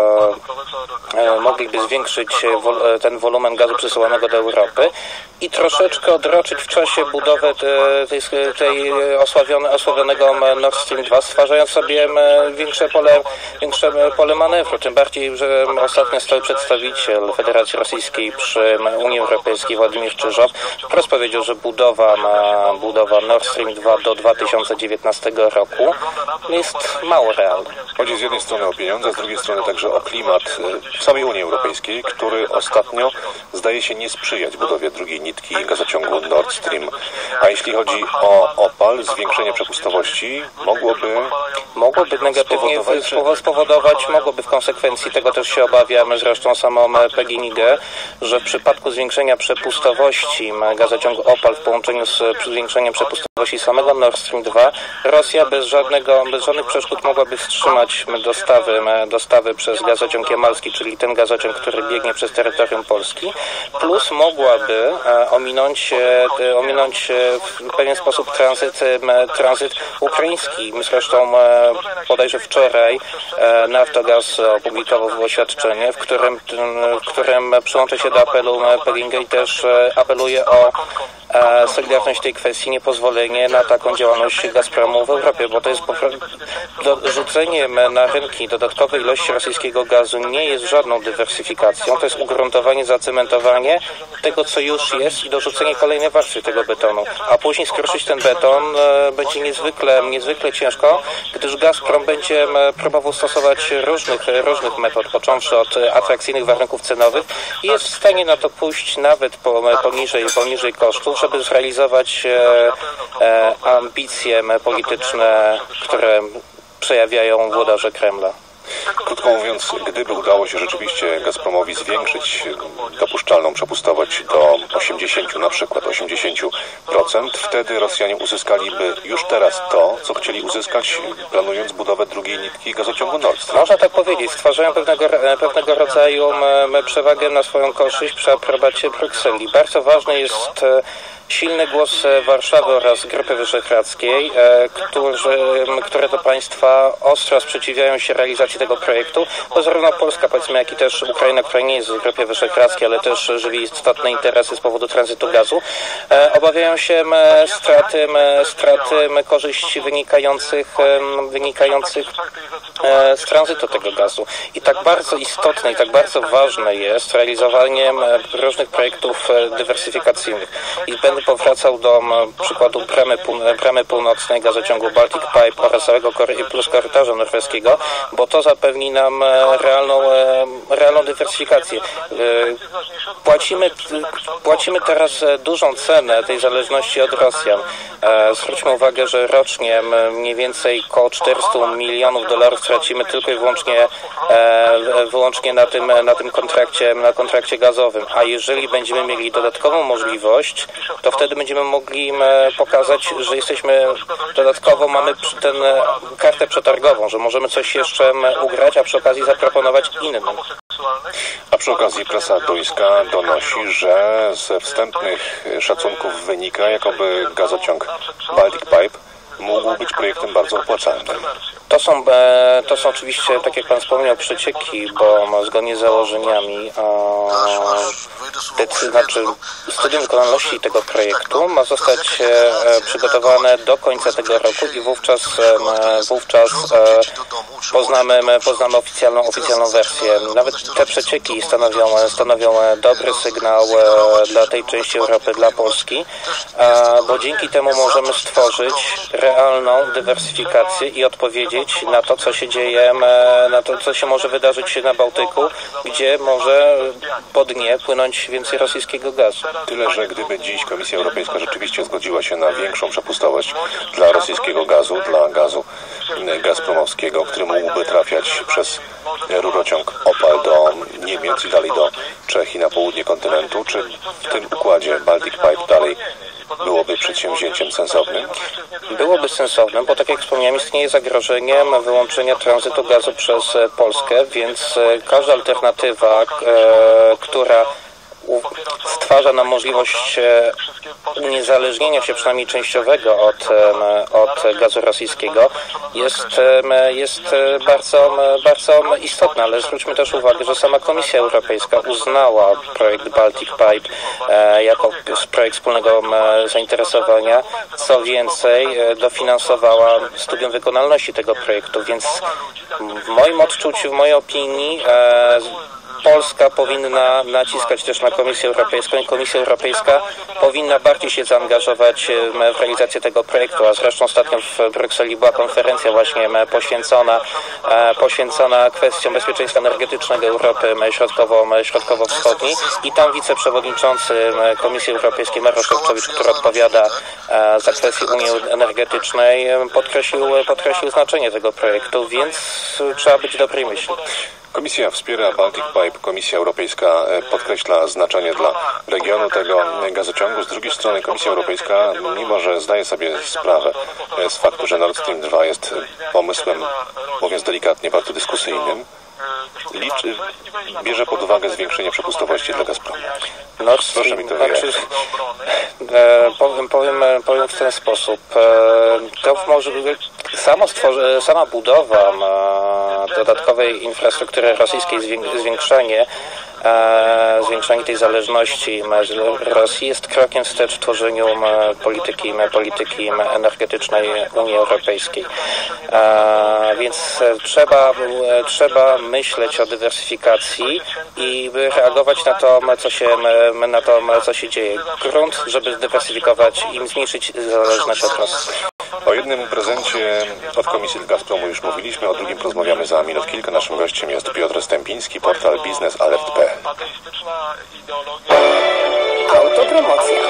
e, e, mogliby zwiększyć wol, ten wolumen gazu przesyłanego do Europy i troszeczkę odroczyć w czasie budowę te, tej, tej osławione, osławionego Nord Stream dwa, stwarzając sobie większe pole, większe pole manewru. Tym bardziej, że ostatnio stały przedstawiciel Federacji Rosyjskiej przy Unii Europejskiej Władimir Czyżow wprost powiedział, że budowa, budowa Nord Stream dwa do dwa tysiące dziewiętnastego roku jest mało realna. Chodzi z jednej strony o pieniądze, z drugiej strony także o klimat w samej Unii Europejskiej, który ostatnio zdaje się nie sprzyjać budowie drugiej nitki gazociągu Nord Stream. A jeśli chodzi o Opal, zwiększenie przepustowości mogłoby... Mogłoby negatywnie spowodować, spowodować mogłoby w konsekwencji, tego też się obawiamy, zresztą samą P G N I G, że w przypadku zwiększenia przepustowości gazociągu Opal w połączeniu z zwiększeniem przepustowości samego Nord Stream dwa, Rosja bez, żadnego, bez żadnych przeszkód mogłaby wstrzymać dostawy, dostawy przez gazociąg jamalski, czyli ten gazociąg, który biegnie przez terytorium Polski, plus mogłaby ominąć, ominąć w pewien sposób tranzyt, tranzyt ukraiński. Zresztą bodajże wczoraj Naftogaz opublikował oświadczenie, w którym, w którym przyłącza się do apelu P G N I G i też apeluje o solidarność w tej kwestii, niepozwolenie na taką działalność Gazpromu w Europie, bo to jest rzuceniem na rynki dodatkowej ilości rosyjskiego gazu nie jest żadną dywersyfikacją, to jest ugruntowanie, zacementowanie tego, co już jest i dorzucenie kolejnej warstwy tego betonu, a później skruszyć ten beton będzie niezwykle, niezwykle ciężko, gdyż Gazprom będzie próbował stosować różnych, różnych metod, począwszy od atrakcyjnych warunków cenowych i jest w stanie na to pójść nawet po, poniżej, poniżej kosztów, żeby zrealizować e, e, ambicje polityczne, które przejawiają włodarze Kremla. Krótko mówiąc, gdyby udało się rzeczywiście Gazpromowi zwiększyć dopuszczalną przepustowość do osiemdziesięciu, na przykład osiemdziesięciu procent, wtedy Rosjanie uzyskaliby już teraz to, co chcieli uzyskać, planując budowę drugiej nitki gazociągu Nord Stream. Można tak powiedzieć, stwarzają pewnego, pewnego rodzaju przewagę na swoją korzyść przy aprobacie Brukseli. Bardzo ważny jest silny głos Warszawy oraz Grupy Wyszehradzkiej, którzy, które to państwa ostro sprzeciwiają się realizacji tego projektu, bo zarówno Polska, powiedzmy, jak i też Ukraina, która nie jest w Grupie Wyszehradzkiej, ale też żywi istotne interesy z powodu tranzytu gazu, obawiają się straty, straty korzyści wynikających, wynikających z tranzytu tego gazu. I tak bardzo istotne i tak bardzo ważne jest realizowanie różnych projektów dywersyfikacyjnych. I będę powracał do przykładu bramy, bramy północnej, gazociągu Baltic Pipe oraz całego plus korytarza norweskiego, bo to zapewni nam realną, realną dywersyfikację. Płacimy, płacimy teraz dużą cenę tej zależności od Rosjan. Zwróćmy uwagę, że rocznie mniej więcej około czterysta milionów dolarów tracimy tylko i wyłącznie, wyłącznie na tym, na tym kontrakcie, na kontrakcie gazowym. A jeżeli będziemy mieli dodatkową możliwość, to wtedy będziemy mogli pokazać, że jesteśmy dodatkowo, mamy tę kartę przetargową, że możemy coś jeszcze ugrać, a przy okazji zaproponować innym. A przy okazji prasa duńska donosi, że ze wstępnych szacunków wynika, jakoby gazociąg Baltic Pipe mógł być projektem bardzo opłacalnym. To są, to są oczywiście, tak jak Pan wspomniał, przecieki, bo zgodnie z założeniami decy, znaczy studium wykonalności tego projektu ma zostać przygotowane do końca tego roku i wówczas, wówczas poznamy, poznamy oficjalną, oficjalną wersję. Nawet te przecieki stanowią, stanowią dobry sygnał dla tej części Europy, dla Polski, bo dzięki temu możemy stworzyć realną dywersyfikację i odpowiedzieć na to, co się dzieje, na to, co się może wydarzyć na Bałtyku, gdzie może po dnie płynąć więcej rosyjskiego gazu. Tyle, że gdyby dziś Komisja Europejska rzeczywiście zgodziła się na większą przepustowość dla rosyjskiego gazu, dla gazu gazpromowskiego, który mógłby trafiać przez rurociąg Opal do Niemiec i dalej do Czech i na południe kontynentu, czy w tym układzie Baltic Pipe dalej byłoby przedsięwzięciem sensownym? Byłoby sensownym, bo tak jak wspomniałem, istnieje zagrożenie wyłączenia tranzytu gazu przez Polskę, więc każda alternatywa, która stwarza nam możliwość uniezależnienia się przynajmniej częściowego od, od gazu rosyjskiego jest, jest bardzo, bardzo istotna, ale zwróćmy też uwagę, że sama Komisja Europejska uznała projekt Baltic Pipe jako projekt wspólnego zainteresowania. Co więcej, dofinansowała studium wykonalności tego projektu, więc w moim odczuciu, w mojej opinii Polska powinna naciskać też na Komisję Europejską i Komisja Europejska powinna bardziej się zaangażować w realizację tego projektu, a zresztą ostatnio w Brukseli była konferencja właśnie poświęcona, poświęcona kwestiom bezpieczeństwa energetycznego Europy Środkowo, Środkowo-Wschodniej i tam wiceprzewodniczący Komisji Europejskiej Marosz Szefczowicz, który odpowiada za kwestie Unii Energetycznej, podkreślił, podkreślił znaczenie tego projektu, więc trzeba być dobrej myśli. Komisja wspiera Baltic Pipe, Komisja Europejska podkreśla znaczenie dla regionu tego gazociągu. Z drugiej strony Komisja Europejska, mimo że zdaje sobie sprawę z faktu, że Nord Stream dwa jest pomysłem, mówiąc delikatnie, bardzo dyskusyjnym, liczy, bierze pod uwagę zwiększenie przepustowości dla Gazpromu. Nord Stream, Proszę mi to znaczy, e, powiem, powiem, powiem w ten sposób. E, to może Samo stworzy, sama budowa dodatkowej infrastruktury rosyjskiej, zwiększenie Zwiększenie tej zależności z Rosji jest krokiem wstecz w tworzeniu polityki, polityki energetycznej Unii Europejskiej. Więc trzeba, trzeba myśleć o dywersyfikacji i reagować na to, co się, na to, co się dzieje. Grunt, żeby dywersyfikować i zmniejszyć zależność od Rosji. O jednym prezencie od Komisji Gazpromu już mówiliśmy, o drugim porozmawiamy za minut kilka. Naszym gościem jest Piotr Stępiński, portal biznes alert kropka pe. Autopromocja.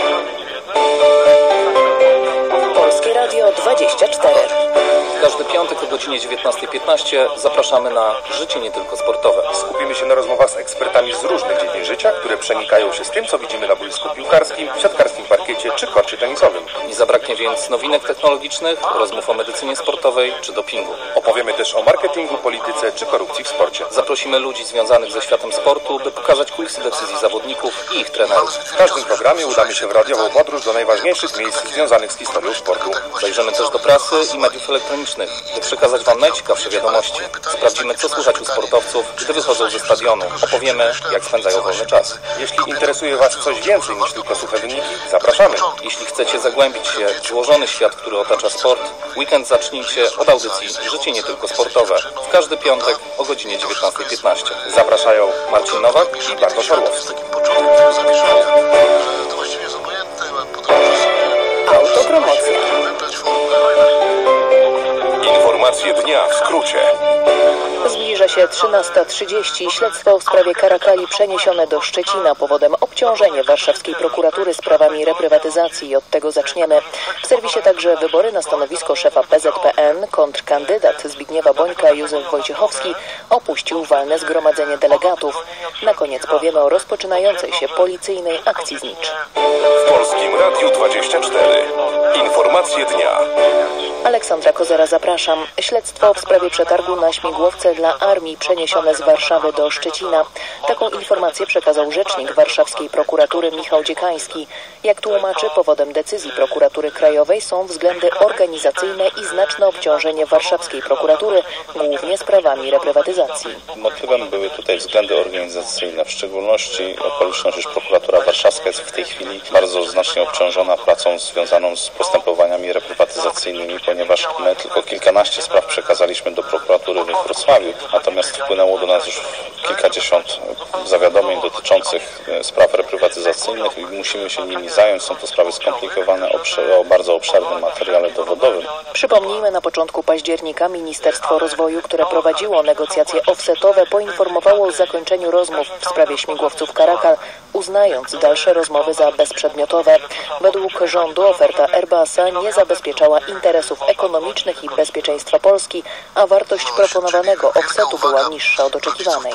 Polskie Radio dwadzieścia cztery. Każdy piątek o godzinie dziewiętnasta piętnaście zapraszamy na Życie nie tylko sportowe. Skupimy się na rozmowach z ekspertami z różnych dziedzin życia, które przenikają się z tym, co widzimy na boisku piłkarskim, siatkarskim parkiecie czy korcie tenisowym. Nie zabraknie więc nowinek technologicznych, rozmów o medycynie sportowej czy dopingu. Opowiemy też o marketingu, polityce czy korupcji w sporcie. Zaprosimy ludzi związanych ze światem sportu, by pokazać kulisy decyzji zawodników i ich trenerów. W każdym programie udamy się w radiową podróż do najważniejszych miejsc związanych z historią sportu. Zajrzymy też do prasy i mediów elektronicznych, by przekazać Wam najciekawsze wiadomości. Sprawdzimy, co słychać u sportowców, gdy wychodzą ze stadionu. Opowiemy, jak spędzają wolny czas. Jeśli interesuje Was coś więcej niż tylko suche wyniki, zapraszamy. Jeśli chcecie zagłębić się w złożony świat, który otacza sport, weekend zacznijcie od audycji Życie nie tylko sportowe. W każdy piątek o godzinie dziewiętnasta piętnaście. Zapraszają Marcin Nowak i Bartosz Orłowski. Autopromocja. Informacje dnia w skrócie. Zbliża się trzynasta trzydzieści. Śledztwo w sprawie Karakali przeniesione do Szczecina. Powodem obciążenie warszawskiej prokuratury sprawami reprywatyzacji. Od tego zaczniemy. W serwisie także wybory na stanowisko szefa P Z P N. Kontrkandydat Zbigniewa Bońka, Józef Wojciechowski, opuścił walne zgromadzenie delegatów. Na koniec powiemy o rozpoczynającej się policyjnej akcji znicz. W Polskim Radiu dwadzieścia cztery. Informacje dnia. Aleksandra Kozera, zapraszam. Śledztwo w sprawie przetargu na śmigłowce dla armii przeniesione z Warszawy do Szczecina. Taką informację przekazał rzecznik warszawskiej prokuratury Michał Dziekański. Jak tłumaczy, powodem decyzji prokuratury krajowej są względy organizacyjne i znaczne obciążenie warszawskiej prokuratury, głównie sprawami reprywatyzacji. Motywem były tutaj względy organizacyjne, w szczególności okoliczność, iż prokuratura warszawska jest w tej chwili bardzo znacznie obciążona pracą związaną z postępowaniami reprywatyzacyjnymi, ponieważ my tylko kilkanaście spraw przekazaliśmy do prokuratury we Wrocławiu, natomiast wpłynęło do nas już kilkadziesiąt zawiadomień dotyczących spraw reprywatyzacyjnych i musimy się nimi zająć. Są to sprawy skomplikowane o bardzo obszernym materiale dowodowym. Przypomnijmy, na początku października Ministerstwo Rozwoju, które prowadziło negocjacje offsetowe, poinformowało o zakończeniu rozmów w sprawie śmigłowców Karakal, uznając dalsze rozmowy za bezprzedmiotowe. Według rządu oferta Airbusa nie zabezpieczała interesów ekonomicznych i bezpieczeństwa Polski, a wartość proponowanego offsetu była niższa od oczekiwanej.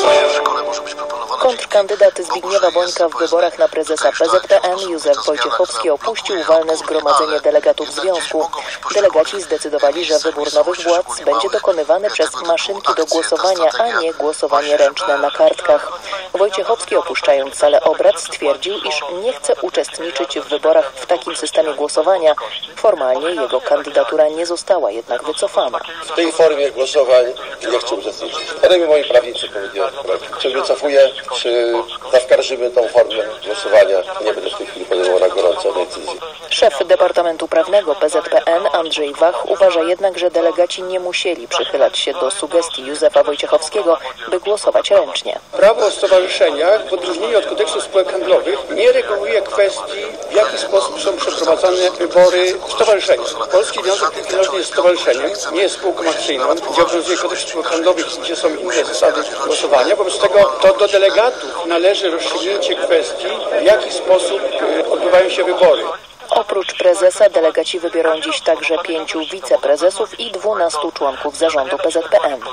Kontrkandydat Zbigniewa Bońka w wyborach na prezesa P Z P N Józef Wojciechowski opuścił walne zgromadzenie delegatów związku. Delegaci zdecydowali, że wybór nowych władz będzie dokonywany przez maszynki do głosowania, a nie głosowanie ręczne na kartkach. Wojciechowski, opuszczając salę obrad, stwierdził, iż nie chce uczestniczyć w wyborach w takim systemie głosowania. Formalnie jego kandydatura nie została jednak wycofana. W tej formie głosowań nie chcę uczestniczyć. Potem moi prawnicy powiedzieli, czy wycofuję, czy zaskarżymy tą formę głosowania. Nie będę w tej chwili podejmował na gorąco decyzji. Szef Departamentu Prawnego P Z P N Andrzej Wach uważa jednak, że delegaci nie musieli przychylać się do sugestii Józefa Wojciechowskiego, by głosować ręcznie. Prawo o stowarzyszeniach, w odróżnieniu od kodeksu spółek handlowych, nie reguluje kwestii, w jaki sposób są przeprowadzane wybory stowarzyszenia. Polski Związek Piłki Nożnej jest stowarzyszeniem, nie jest spółką akcyjną, gdzie obowiązuje kodeks spółek handlowych, gdzie są inne zasady głosowania. Wobec tego to do delegatów należy rozstrzygnięcie kwestii, w jaki sposób odbywają się wybory. Oprócz prezesa delegaci wybiorą dziś także pięciu wiceprezesów i dwunastu członków zarządu P Z P N.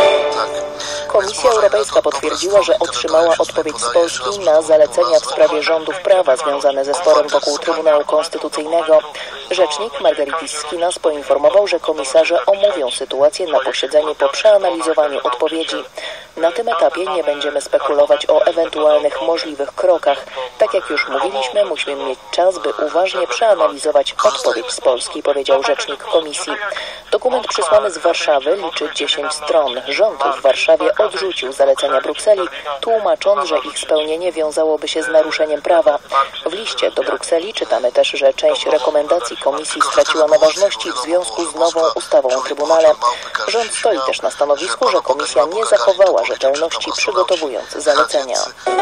Komisja Europejska potwierdziła, że otrzymała odpowiedź z Polski na zalecenia w sprawie rządów prawa związane ze sporem wokół Trybunału Konstytucyjnego. Rzecznik Margaritis Skinas poinformował, że komisarze omówią sytuację na posiedzeniu po przeanalizowaniu odpowiedzi. Na tym etapie nie będziemy spekulować o ewentualnych możliwych krokach. Tak jak już mówiliśmy, musimy mieć czas, by uważnie przeanalizować odpowiedź z Polski, powiedział rzecznik komisji. Dokument przysłany z Warszawy liczy dziesięć stron. Rząd w Warszawie odrzucił zalecenia Brukseli, tłumacząc, że ich spełnienie wiązałoby się z naruszeniem prawa. W liście do Brukseli czytamy też, że część rekomendacji komisji straciła na ważności w związku z nową ustawą o Trybunale. Rząd stoi też na stanowisku, że komisja nie zachowała rzetelności, przygotowując zalecenia.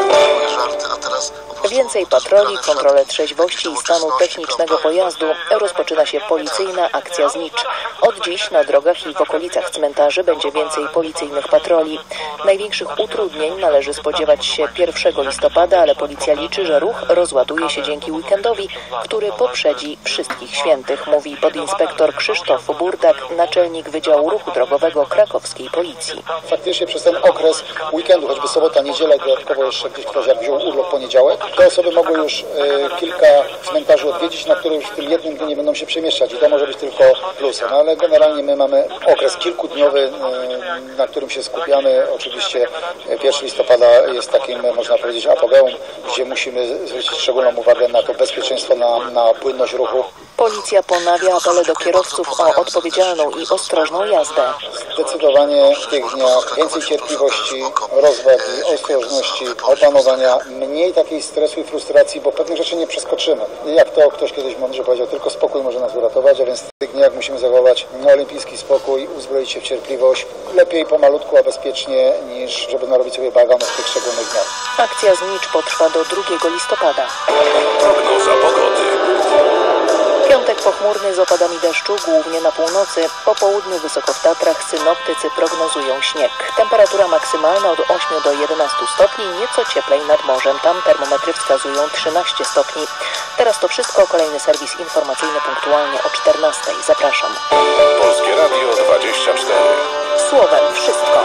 Więcej patroli, kontrolę trzeźwości i stanu technicznego pojazdu. Rozpoczyna się policyjna akcja Znicz. Od dziś na drogach i w okolicach cmentarzy będzie więcej policyjnych patroli. Największych utrudnień należy spodziewać się pierwszego listopada, ale policja liczy, że ruch rozładuje się dzięki weekendowi, który poprzedzi wszystkich świętych, mówi podinspektor Krzysztof Burdak, naczelnik Wydziału Ruchu Drogowego krakowskiej policji. Faktycznie przez ten okres weekendu, choćby sobota, niedziela, dodatkowo jeszcze gdzieś ktoś jak wziął urlop poniedziałek, te osoby mogły już y, kilka cmentarzy odwiedzić, na które już w tym jednym dniu nie będą się przemieszczać i to może być tylko plusem, ale generalnie my mamy okres kilkudniowy, y, na którym się skupiamy. Oczywiście pierwszego listopada jest takim, można powiedzieć, apogeum, gdzie musimy zwrócić szczególną uwagę na to bezpieczeństwo, na, na płynność ruchu. Policja ponawia apele do kierowców o odpowiedzialną i ostrożną jazdę. Zdecydowanie w tych dniach więcej cierpliwości, rozwagi, ostrożności, opanowania, mniej takiej stresu i frustracji, bo pewnych rzeczy nie przeskoczymy. Jak to ktoś kiedyś mądrze powiedział, tylko spokój może nas uratować, a więc w tych dniach musimy zachować olimpijski spokój, uzbroić się w cierpliwość. Lepiej pomalutku, a bezpiecznie, niż żeby narobić sobie bałaganu w tych szczególnych dniach. Akcja Znicz potrwa do drugiego listopada. Prognoza pogody. Piątek pochmurny z opadami deszczu, głównie na północy. Po południu wysoko w Tatrach synoptycy prognozują śnieg. Temperatura maksymalna od ośmiu do jedenastu stopni, nieco cieplej nad morzem. Tam termometry wskazują trzynaście stopni. Teraz to wszystko. Kolejny serwis informacyjny punktualnie o czternastej. Zapraszam. Polskie Radio dwadzieścia cztery. Słowem wszystko.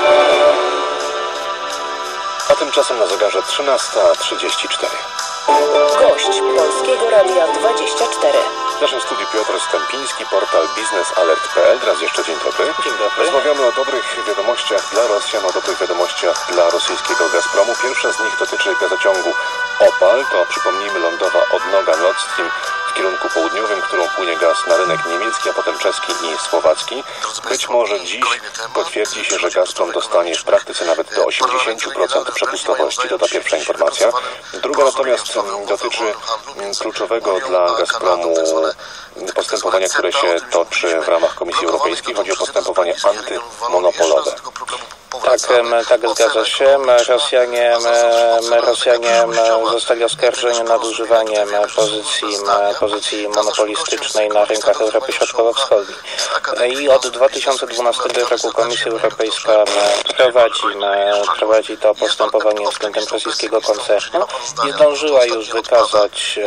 A tymczasem na zegarze trzynasta trzydzieści cztery. Gość Polskiego Radia dwadzieścia cztery. W naszym studiu Piotr Stępiński, portal biznes alert kropka p l. Raz jeszcze dzień dobry. Dzień dobry. Rozmawiamy o dobrych wiadomościach dla Rosjan, o dobrych wiadomościach dla rosyjskiego Gazpromu. Pierwsza z nich dotyczy gazociągu Opal. To, przypomnijmy, lądowa odnoga Nord Stream w kierunku południowym, którą płynie gaz na rynek niemiecki, a potem czeski i słowacki. Być może dziś potwierdzi się, że Gazprom dostanie w praktyce nawet do osiemdziesiąt procent przepustowości. To ta pierwsza informacja. Druga natomiast dotyczy kluczowego dla Gazpromu postępowania, które się toczy w ramach Komisji Europejskiej. Chodzi o postępowanie antymonopolowe. Tak, tak zgadza się. Rosjanie, Rosjanie zostali oskarżeni nadużywaniem pozycji, pozycji monopolistycznej na rynkach Europy Środkowo-Wschodniej. I od dwa tysiące dwunastego roku Komisja Europejska prowadzi, prowadzi to postępowanie względem rosyjskiego koncernu i zdążyła już wykazać,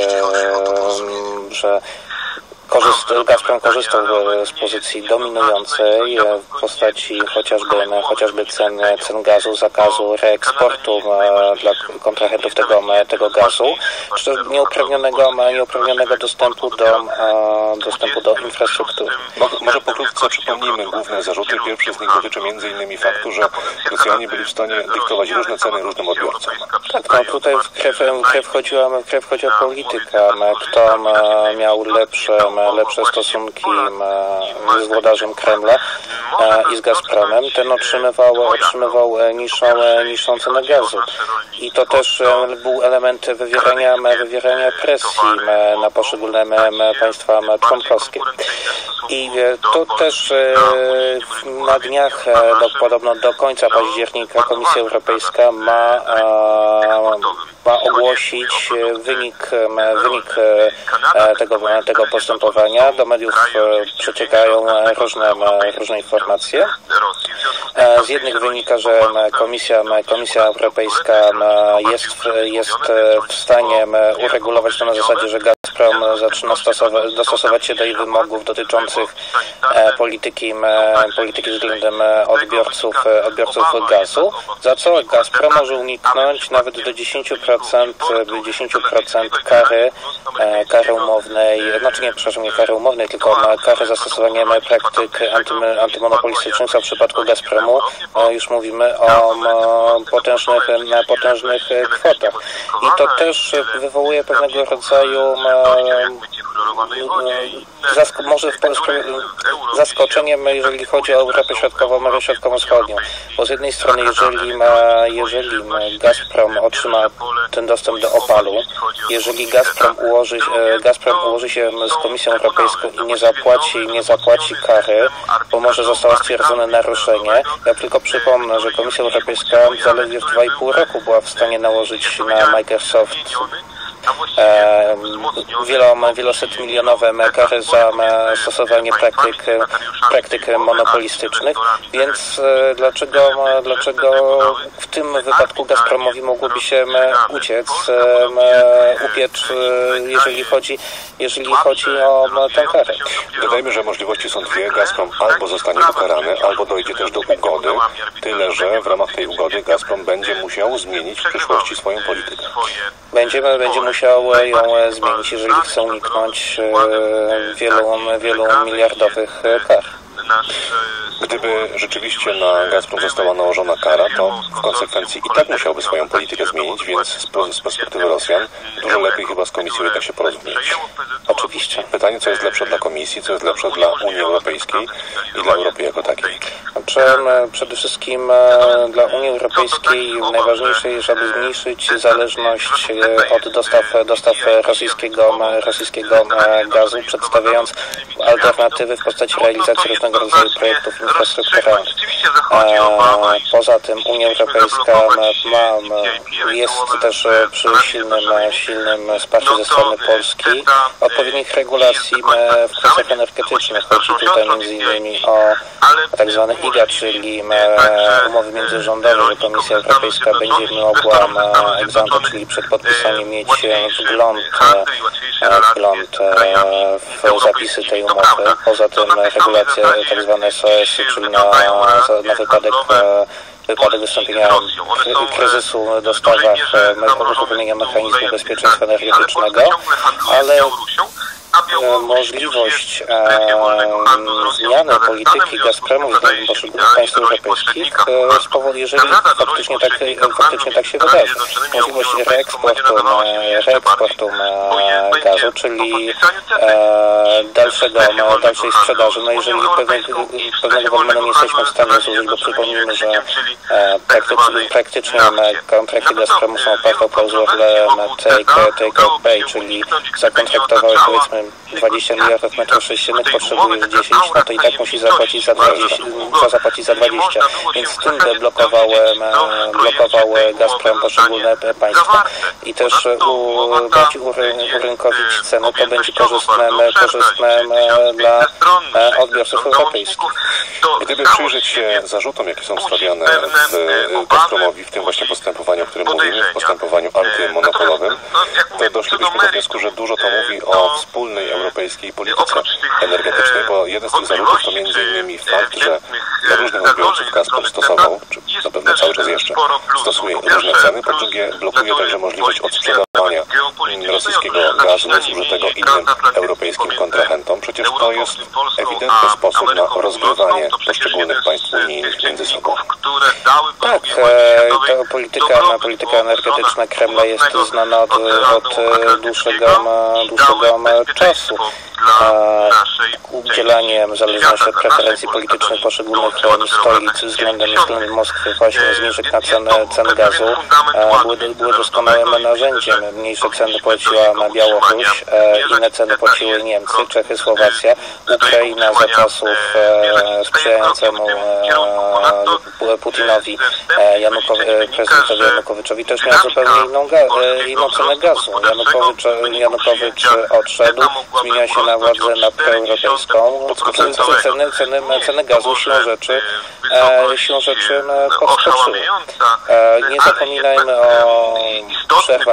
że Gazprom korzystał z pozycji dominującej w postaci chociażby, chociażby cen, cen gazu, zakazu reeksportu dla kontrahentów tego, tego gazu, czy też nieuprawnionego, nieuprawnionego dostępu do, dostępu do infrastruktury. Może pokrótce przypomnijmy główne zarzuty. Pierwszy z nich dotyczy między innymi faktu, że Rosjanie byli w stanie dyktować różne ceny różnym odbiorcom. Tak, no tutaj w grę, w grę, wchodziła, w grę wchodziła polityka, kto miał lepsze lepsze stosunki z włodarzem Kremla i z Gazpromem, ten otrzymywał, otrzymywał niższą, niższą cenę gazu. I to też był element wywierania, wywierania presji na poszczególne państwa członkowskie. I to też na dniach, do, podobno do końca października, Komisja Europejska ma, ma ogłosić wynik, wynik tego, tego postępowania. Do mediów przeciekają różne, różne informacje. Z jednych wynika, że Komisja, Komisja Europejska jest, jest w stanie uregulować to na zasadzie, że Gazprom zaczyna stosować, dostosować się do jej wymogów dotyczących polityki, polityki względem odbiorców, odbiorców gazu, za co Gazprom może uniknąć nawet do dziesięć procent procent, dziesięć procent kary, kary umownej, znaczy nie, przepraszam, nie kary umownej, tylko kary zastosowaniem praktyk anty, antymonopolistycznych, co w przypadku Gazpromu już mówimy o potężnych, potężnych kwotach. I to też wywołuje pewnego rodzaju zask- może w Polsce zaskoczeniem, jeżeli chodzi o Europę Środkową, Środkowo-Wschodnią. Bo z jednej strony, jeżeli ma, jeżeli ma Gazprom otrzyma ten dostęp do Opalu, jeżeli Gazprom ułoży, Gazprom ułoży się z Komisją Europejską i nie zapłaci, nie zapłaci kary, bo może zostało stwierdzone naruszenie. Ja tylko przypomnę, że Komisja Europejska zaledwie w dwa i pół roku była w stanie nałożyć na Microsoft E, wielo, wieloset milionowe kary za stosowanie praktyk, praktyk monopolistycznych, więc e, dlaczego, dlaczego w tym wypadku Gazpromowi mogłoby się uciec, e, upiec, jeżeli chodzi, jeżeli chodzi o tę karę? Dodajmy, że możliwości są dwie. Gazprom albo zostanie ukarany, albo dojdzie też do ugody, tyle że w ramach tej ugody Gazprom będzie musiał zmienić w przyszłości swoją politykę. Będziemy, będzie musiał ją zmienić, jeżeli chce uniknąć wielu, wielu miliardowych kar. Gdyby rzeczywiście na Gazprom została nałożona kara, to w konsekwencji i tak musiałby swoją politykę zmienić, więc z perspektywy Rosjan dużo lepiej chyba z Komisją jednak się porozumieć. Oczywiście. Pytanie, co jest lepsze dla Komisji, co jest lepsze dla Unii Europejskiej i dla Europy jako takiej. Przede wszystkim dla Unii Europejskiej najważniejsze jest, żeby zmniejszyć zależność od dostaw, dostaw rosyjskiego, rosyjskiego gazu, przedstawiając alternatywy w postaci realizacji różnego rodzaju projektów infrastrukturalnych. Poza tym Unia Europejska ma, jest też przy silnym, silnym wsparciu ze strony Polski odpowiednich regulacji w kwestiach energetycznych. Chodzi tutaj między innymi o tak zwany I G A, czyli umowy międzyrządowe, że Komisja Europejska będzie mogła ex ante, czyli przed podpisaniem mieć wgląd, wgląd w zapisy tej umowy. Poza tym regulacja tak zwane S O S, czyli na, na wypadek wypadek wystąpienia kryzysu w dostawach, uruchomienia mechanizmu bezpieczeństwa energetycznego, ale możliwość e, zmiany polityki Gazpromu względem poszczególnych państw europejskich spowoduje, jeżeli faktycznie tak, faktycznie tak się wydarzy. Możliwość reeksportu, reeksportu gazu, czyli e, dalszego, dalszej sprzedaży. No jeżeli pewnego, pewnego wolumenu nie jesteśmy w stanie zużyć, bo przypomnijmy, że e, praktycznie, praktycznie kontrakty Gazpromu są oparte o klauzulę take, take or pay, czyli zakontraktowały powiedzmy dwadzieścia miliardów metrów sześciennych, potrzebuje dziesięć, no to i tak musi zapłacić za dwadzieścia, musi zapłacić za dwadzieścia, więc z tym blokował, blokował Gazprom poszczególne państwa i też u, bardziej urynkowić ceny, to będzie korzystne, korzystne dla odbiorców europejskich. Gdyby przyjrzeć się zarzutom, jakie są stawiane w Gazpromowi, w tym właśnie postępowaniu, o którym mówimy, w postępowaniu antymonopolowym, to doszlibyśmy do wniosku, że dużo to mówi o wspólnej europejskiej polityce energetycznej, bo jeden z tych zarzutów to między innymi fakt, że dla różnych odbiorców Gazprom stosował, czy na pewno cały czas jeszcze stosuje różne ceny, po drugie blokuje także możliwość odsprzedawania rosyjskiego gazu zużytego innym europejskim kontrahentom. Przecież to jest ewidentny sposób na rozgrywanie poszczególnych państw unijnych między sobą. Tak, ta polityka, polityka energetyczna Kremla jest znana od, od dłuższego, dłuższego czasu. Udzielaniem w zależności od preferencji politycznych poszczególnych stolic względem, względem Moskwy właśnie zniżek na cenę cen gazu były, były doskonałym narzędziem. Mniejsze ceny płaciła Białoruś, inne ceny płaciły Niemcy, Czechy, Słowacja, Ukraina za czasów sprzyjającemu Putinowi, Janukowi, prezydentowi Janukowyczowi też miał zupełnie inną, inną cenę gazu. Janukowicz, Janukowicz odszedł, zmieniła się na władzę na proeuropejską. Ceny, ceny, ceny gazu siłą rzeczy, e, siłą rzeczy podskoczyły. E, nie zapominajmy o przerwach w dostawach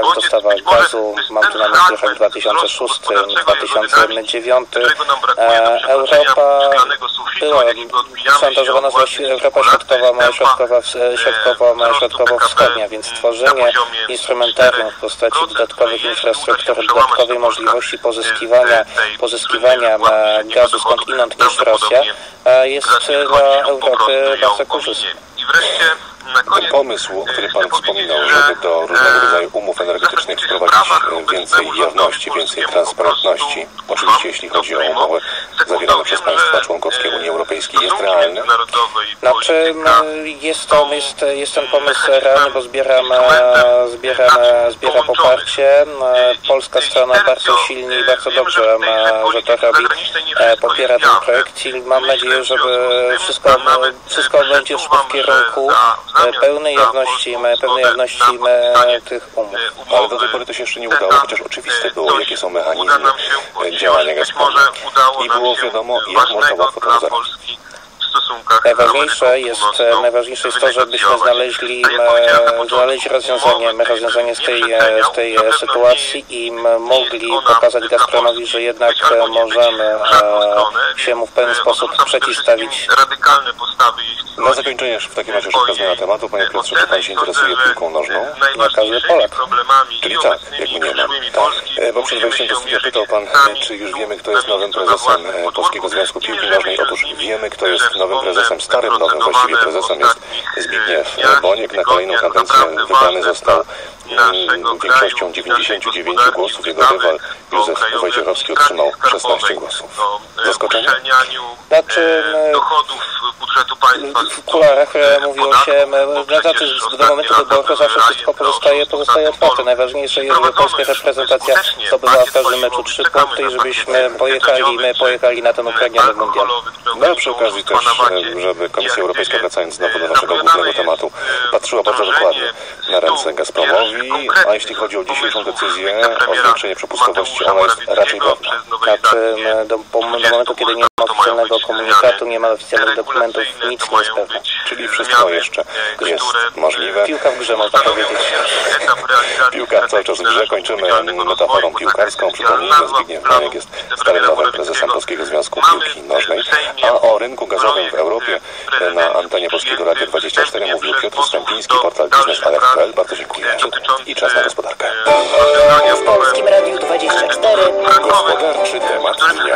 dostawach gazu, mam tu na myśli rok dwa tysiące szósty, dwa tysiące dziewiąty, Europa była szantażowana, właściwie Europa Środkowa, mała Środkowa, Środkowo, mała Środkowo-Wschodnia, więc tworzenie instrumentarium w postaci dodatkowych infrastruktur, dodatkowej możliwości pozyskiwania, pozyskiwania gazu skądinąd niż Rosja jest dla Europy bardzo korzystny. Ten pomysł, o którym Pan wspominał, żeby do różnego rodzaju umów energetycznych wprowadzić więcej jawności, więcej transparentności, oczywiście jeśli chodzi o umowy zawierane przez państwa członkowskie Unii Europejskiej, jest realny? Znaczy, jest, to, jest, jest ten pomysł realny, bo zbieram, zbieram, zbiera poparcie. Polska strona bardzo silnie i bardzo dobrze, że to robi, popiera ten projekt i mam nadzieję, żeby wszystko, wszystko będzie szło w kierunku pełnej jawności, pełnej jawności tych umów. Ale do tej pory to się jeszcze nie udało, chociaż oczywiste było, jakie są mechanizmy działania Gazpromu i było wiadomo, jak można łatwo to zarobić. Najważniejsze jest, najważniejsze jest to, żebyśmy znaleźli, znaleźli rozwiązanie, rozwiązanie z tej, z tej sytuacji i mogli pokazać Gazpromowi, że jednak możemy się mu w pewien sposób przeciwstawić. Na zakończenie w takim razie szybka zmiana tematu. Panie Piotrze, czy Pan się interesuje piłką nożną? Jak każdy Polak. Czyli tak, jak mnie nie ma. Bo przed wejściem do studia pytał Pan, czy już wiemy, kto jest nowym prezesem Polskiego Związku Piłki Nożnej. Otóż wiemy, kto jest nowym prezesem, starym nowym właściwie prezesem jest Zbigniew Boniek. Na kolejną kadencję wybrany został większością dziewięćdziesięciu dziewięciu głosów. Jego rywal Józef Wojciechowski otrzymał szesnaście głosów. Zaskoczenie? Znaczy, w kularach mówiło się, znaczy do momentu wyborów zawsze wszystko pozostaje, pozostaje otwarte. Najważniejsze jest, żeby polska reprezentacja zdobywała w każdym meczu trzy punkty i żebyśmy pojechali, my pojechali na ten upragniony mundial. No a przy okazji też, żeby Komisja Europejska, wracając znowu do naszego głównego tematu, patrzyła bardzo dokładnie na ręce Gazpromowi, a jeśli chodzi o dzisiejszą decyzję o zwiększenie przepustowości, ona jest raczej pewna. Znaczy, do, do momentu, kiedy nie ma oficjalnego komunikatu, nie ma oficjalnych dokumentów, nic nie jest pewne. Czyli wszystko jeszcze jest możliwe. Piłka w grze, można powiedzieć. Piłka cały czas w grze. Kończymy metaforą piłkarską. Przypomnijmy, Zbigniew Boniek jest starym nowym prezesem Polskiego Związku Piłki Nożnej. A o rynku gazowym w Europie na antenie Polskiego Radia dwadzieścia cztery mówił Piotr Stępiński, portal biznes kropka p l. Bardzo dziękuję. I czas na gospodarkę. W Polskim Radiu dwadzieścia cztery gospodarczy temat dnia.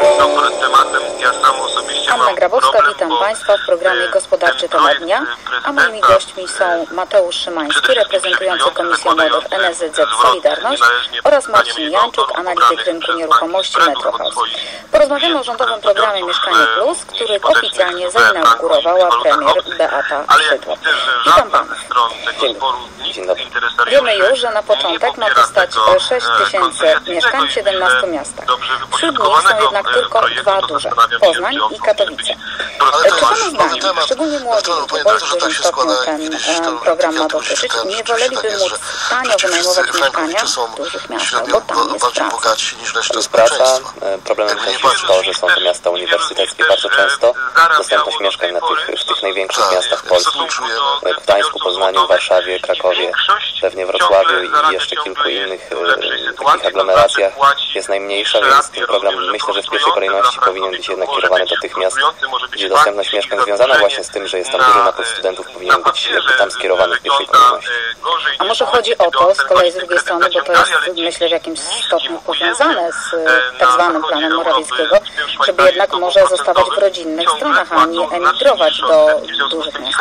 Anna Grabowska, witam Państwa w programie Gospodarczy Temat Dnia, a moimi gośćmi są Mateusz Szymański, reprezentujący Komisję Młodych N S Z Z Solidarność oraz Marcin Janczuk, analityk rynku nieruchomości Metrohouse. Porozmawiamy o rządowym programie Mieszkanie Plus, który oficjalnie zainaugurowała premier Beata Szydło. Witam Panów. Dzień dobry. Wiemy już, że na początek ma powstać sześć tysięcy mieszkań w siedemnastu miastach. Wśród nich są jednak tylko dwa duże, Poznań i Katowice. Czy Pana zdaniem, szczególnie młodzi ludzie, bo w dużym stopniu ten program ma dotyczyć, nie woleliby móc tanio wynajmować mieszkania w dużych miastach, bo tam jest praca? Tam jest praca. Problemem też jest to, że są to miasta uniwersyteckie bardzo często. Dostępność mieszkań na tych, w tych największych miastach Polski, w Gdańsku, Poznaniu, Warszawie, Krakowie, pewnie Wrocławiu i jeszcze kilku innych e, takich aglomeracjach jest najmniejsza, więc ten program myślę, że w pierwszej kolejności powinien być jednak kierowany do tych miast, gdzie dostępność mieszkań związana właśnie z tym, że jest tam duży napływ studentów, powinien być jakby tam skierowany w pierwszej kolejności. A może chodzi o to, z kolei z drugiej strony, bo to jest myślę w jakimś stopniu powiązane z tak zwanym planem Morawieckiego, żeby jednak może zostawać w rodzinnych stronach, a nie emigrować do dużych miast.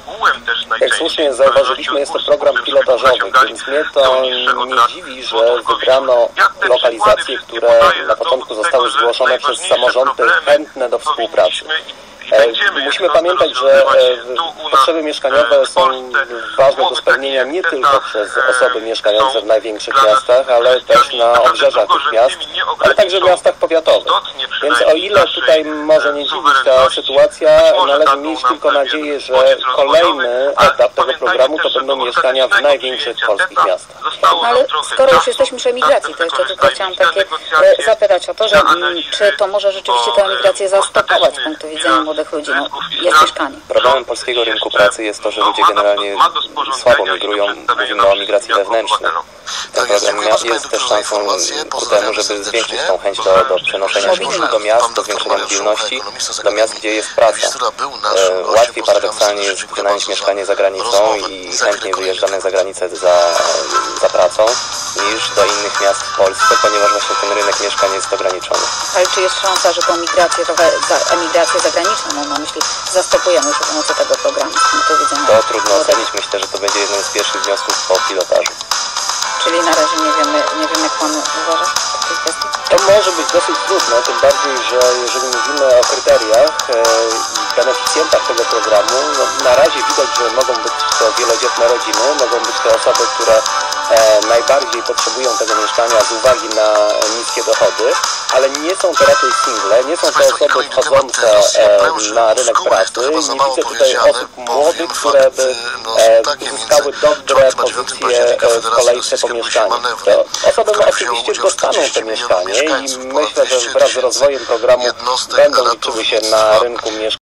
Jak słusznie zauważyliśmy, jest to program pilotażowy, więc mnie to nie dziwi, że wybrano lokalizacje, które na początku zostały zgłoszone przez samorządy chętne do współpracy. Musimy pamiętać, że potrzeby mieszkaniowe są ważne do spełnienia nie tylko przez osoby mieszkające w największych miastach, ale też na obrzeżach tych miast, ale także w miastach powiatowych. Więc o ile tutaj może nie dziwić ta sytuacja, należy mieć tylko nadzieję, że kolejny etap tego programu to będą mieszkania w największych polskich miastach. No ale skoro już jesteśmy przy emigracji, to jeszcze tylko chciałam takie zapytać o to, że czy to może rzeczywiście tę emigrację zastopować z punktu widzenia młodego młodych ludzi, no, jest mieszkanie. Problemem polskiego rynku pracy jest to, że ludzie generalnie słabo migrują, mówimy o migracji wewnętrznej. Ten program jest też szansą ku temu, żeby zwiększyć tą chęć do, do przenoszenia się do miast, do zwiększenia mobilności, do miast, gdzie jest praca. E, łatwiej paradoksalnie jest wynająć mieszkanie za granicą i chętniej wyjeżdżamy za granicę za, za pracą, niż do innych miast w Polsce, ponieważ właśnie ten rynek mieszkań jest ograniczony. Ale czy jest szansa, że tą migrację, trochę za, emigrację zagraniczną, mam na myśli, zastopujemy za pomocą tego programu? To, widzenia, to trudno ocenić. Myślę, że to będzie jeden z pierwszych wniosków po pilotażu. Czyli na razie nie wiemy, nie wiem, jak Pan uważa w tej kwestii? To może być dosyć trudne, tym bardziej, że jeżeli mówimy o kryteriach e, i beneficjentach tego programu, no, na razie widać, że mogą być to wielodzietne rodziny, mogą być to osoby, które e, najbardziej potrzebują tego mieszkania z uwagi na niskie dochody, ale nie są to raczej single, nie są to osoby wchodzące e, na rynek pracy. Nie widzę tutaj osób młodych, które by e, uzyskały dobre pozycje e, w kolejce po mieszkanie. To osoby oczywiście dostaną te mieszkanie i myślę, że wraz z rozwojem programu będą liczyły się na rynku mieszkań.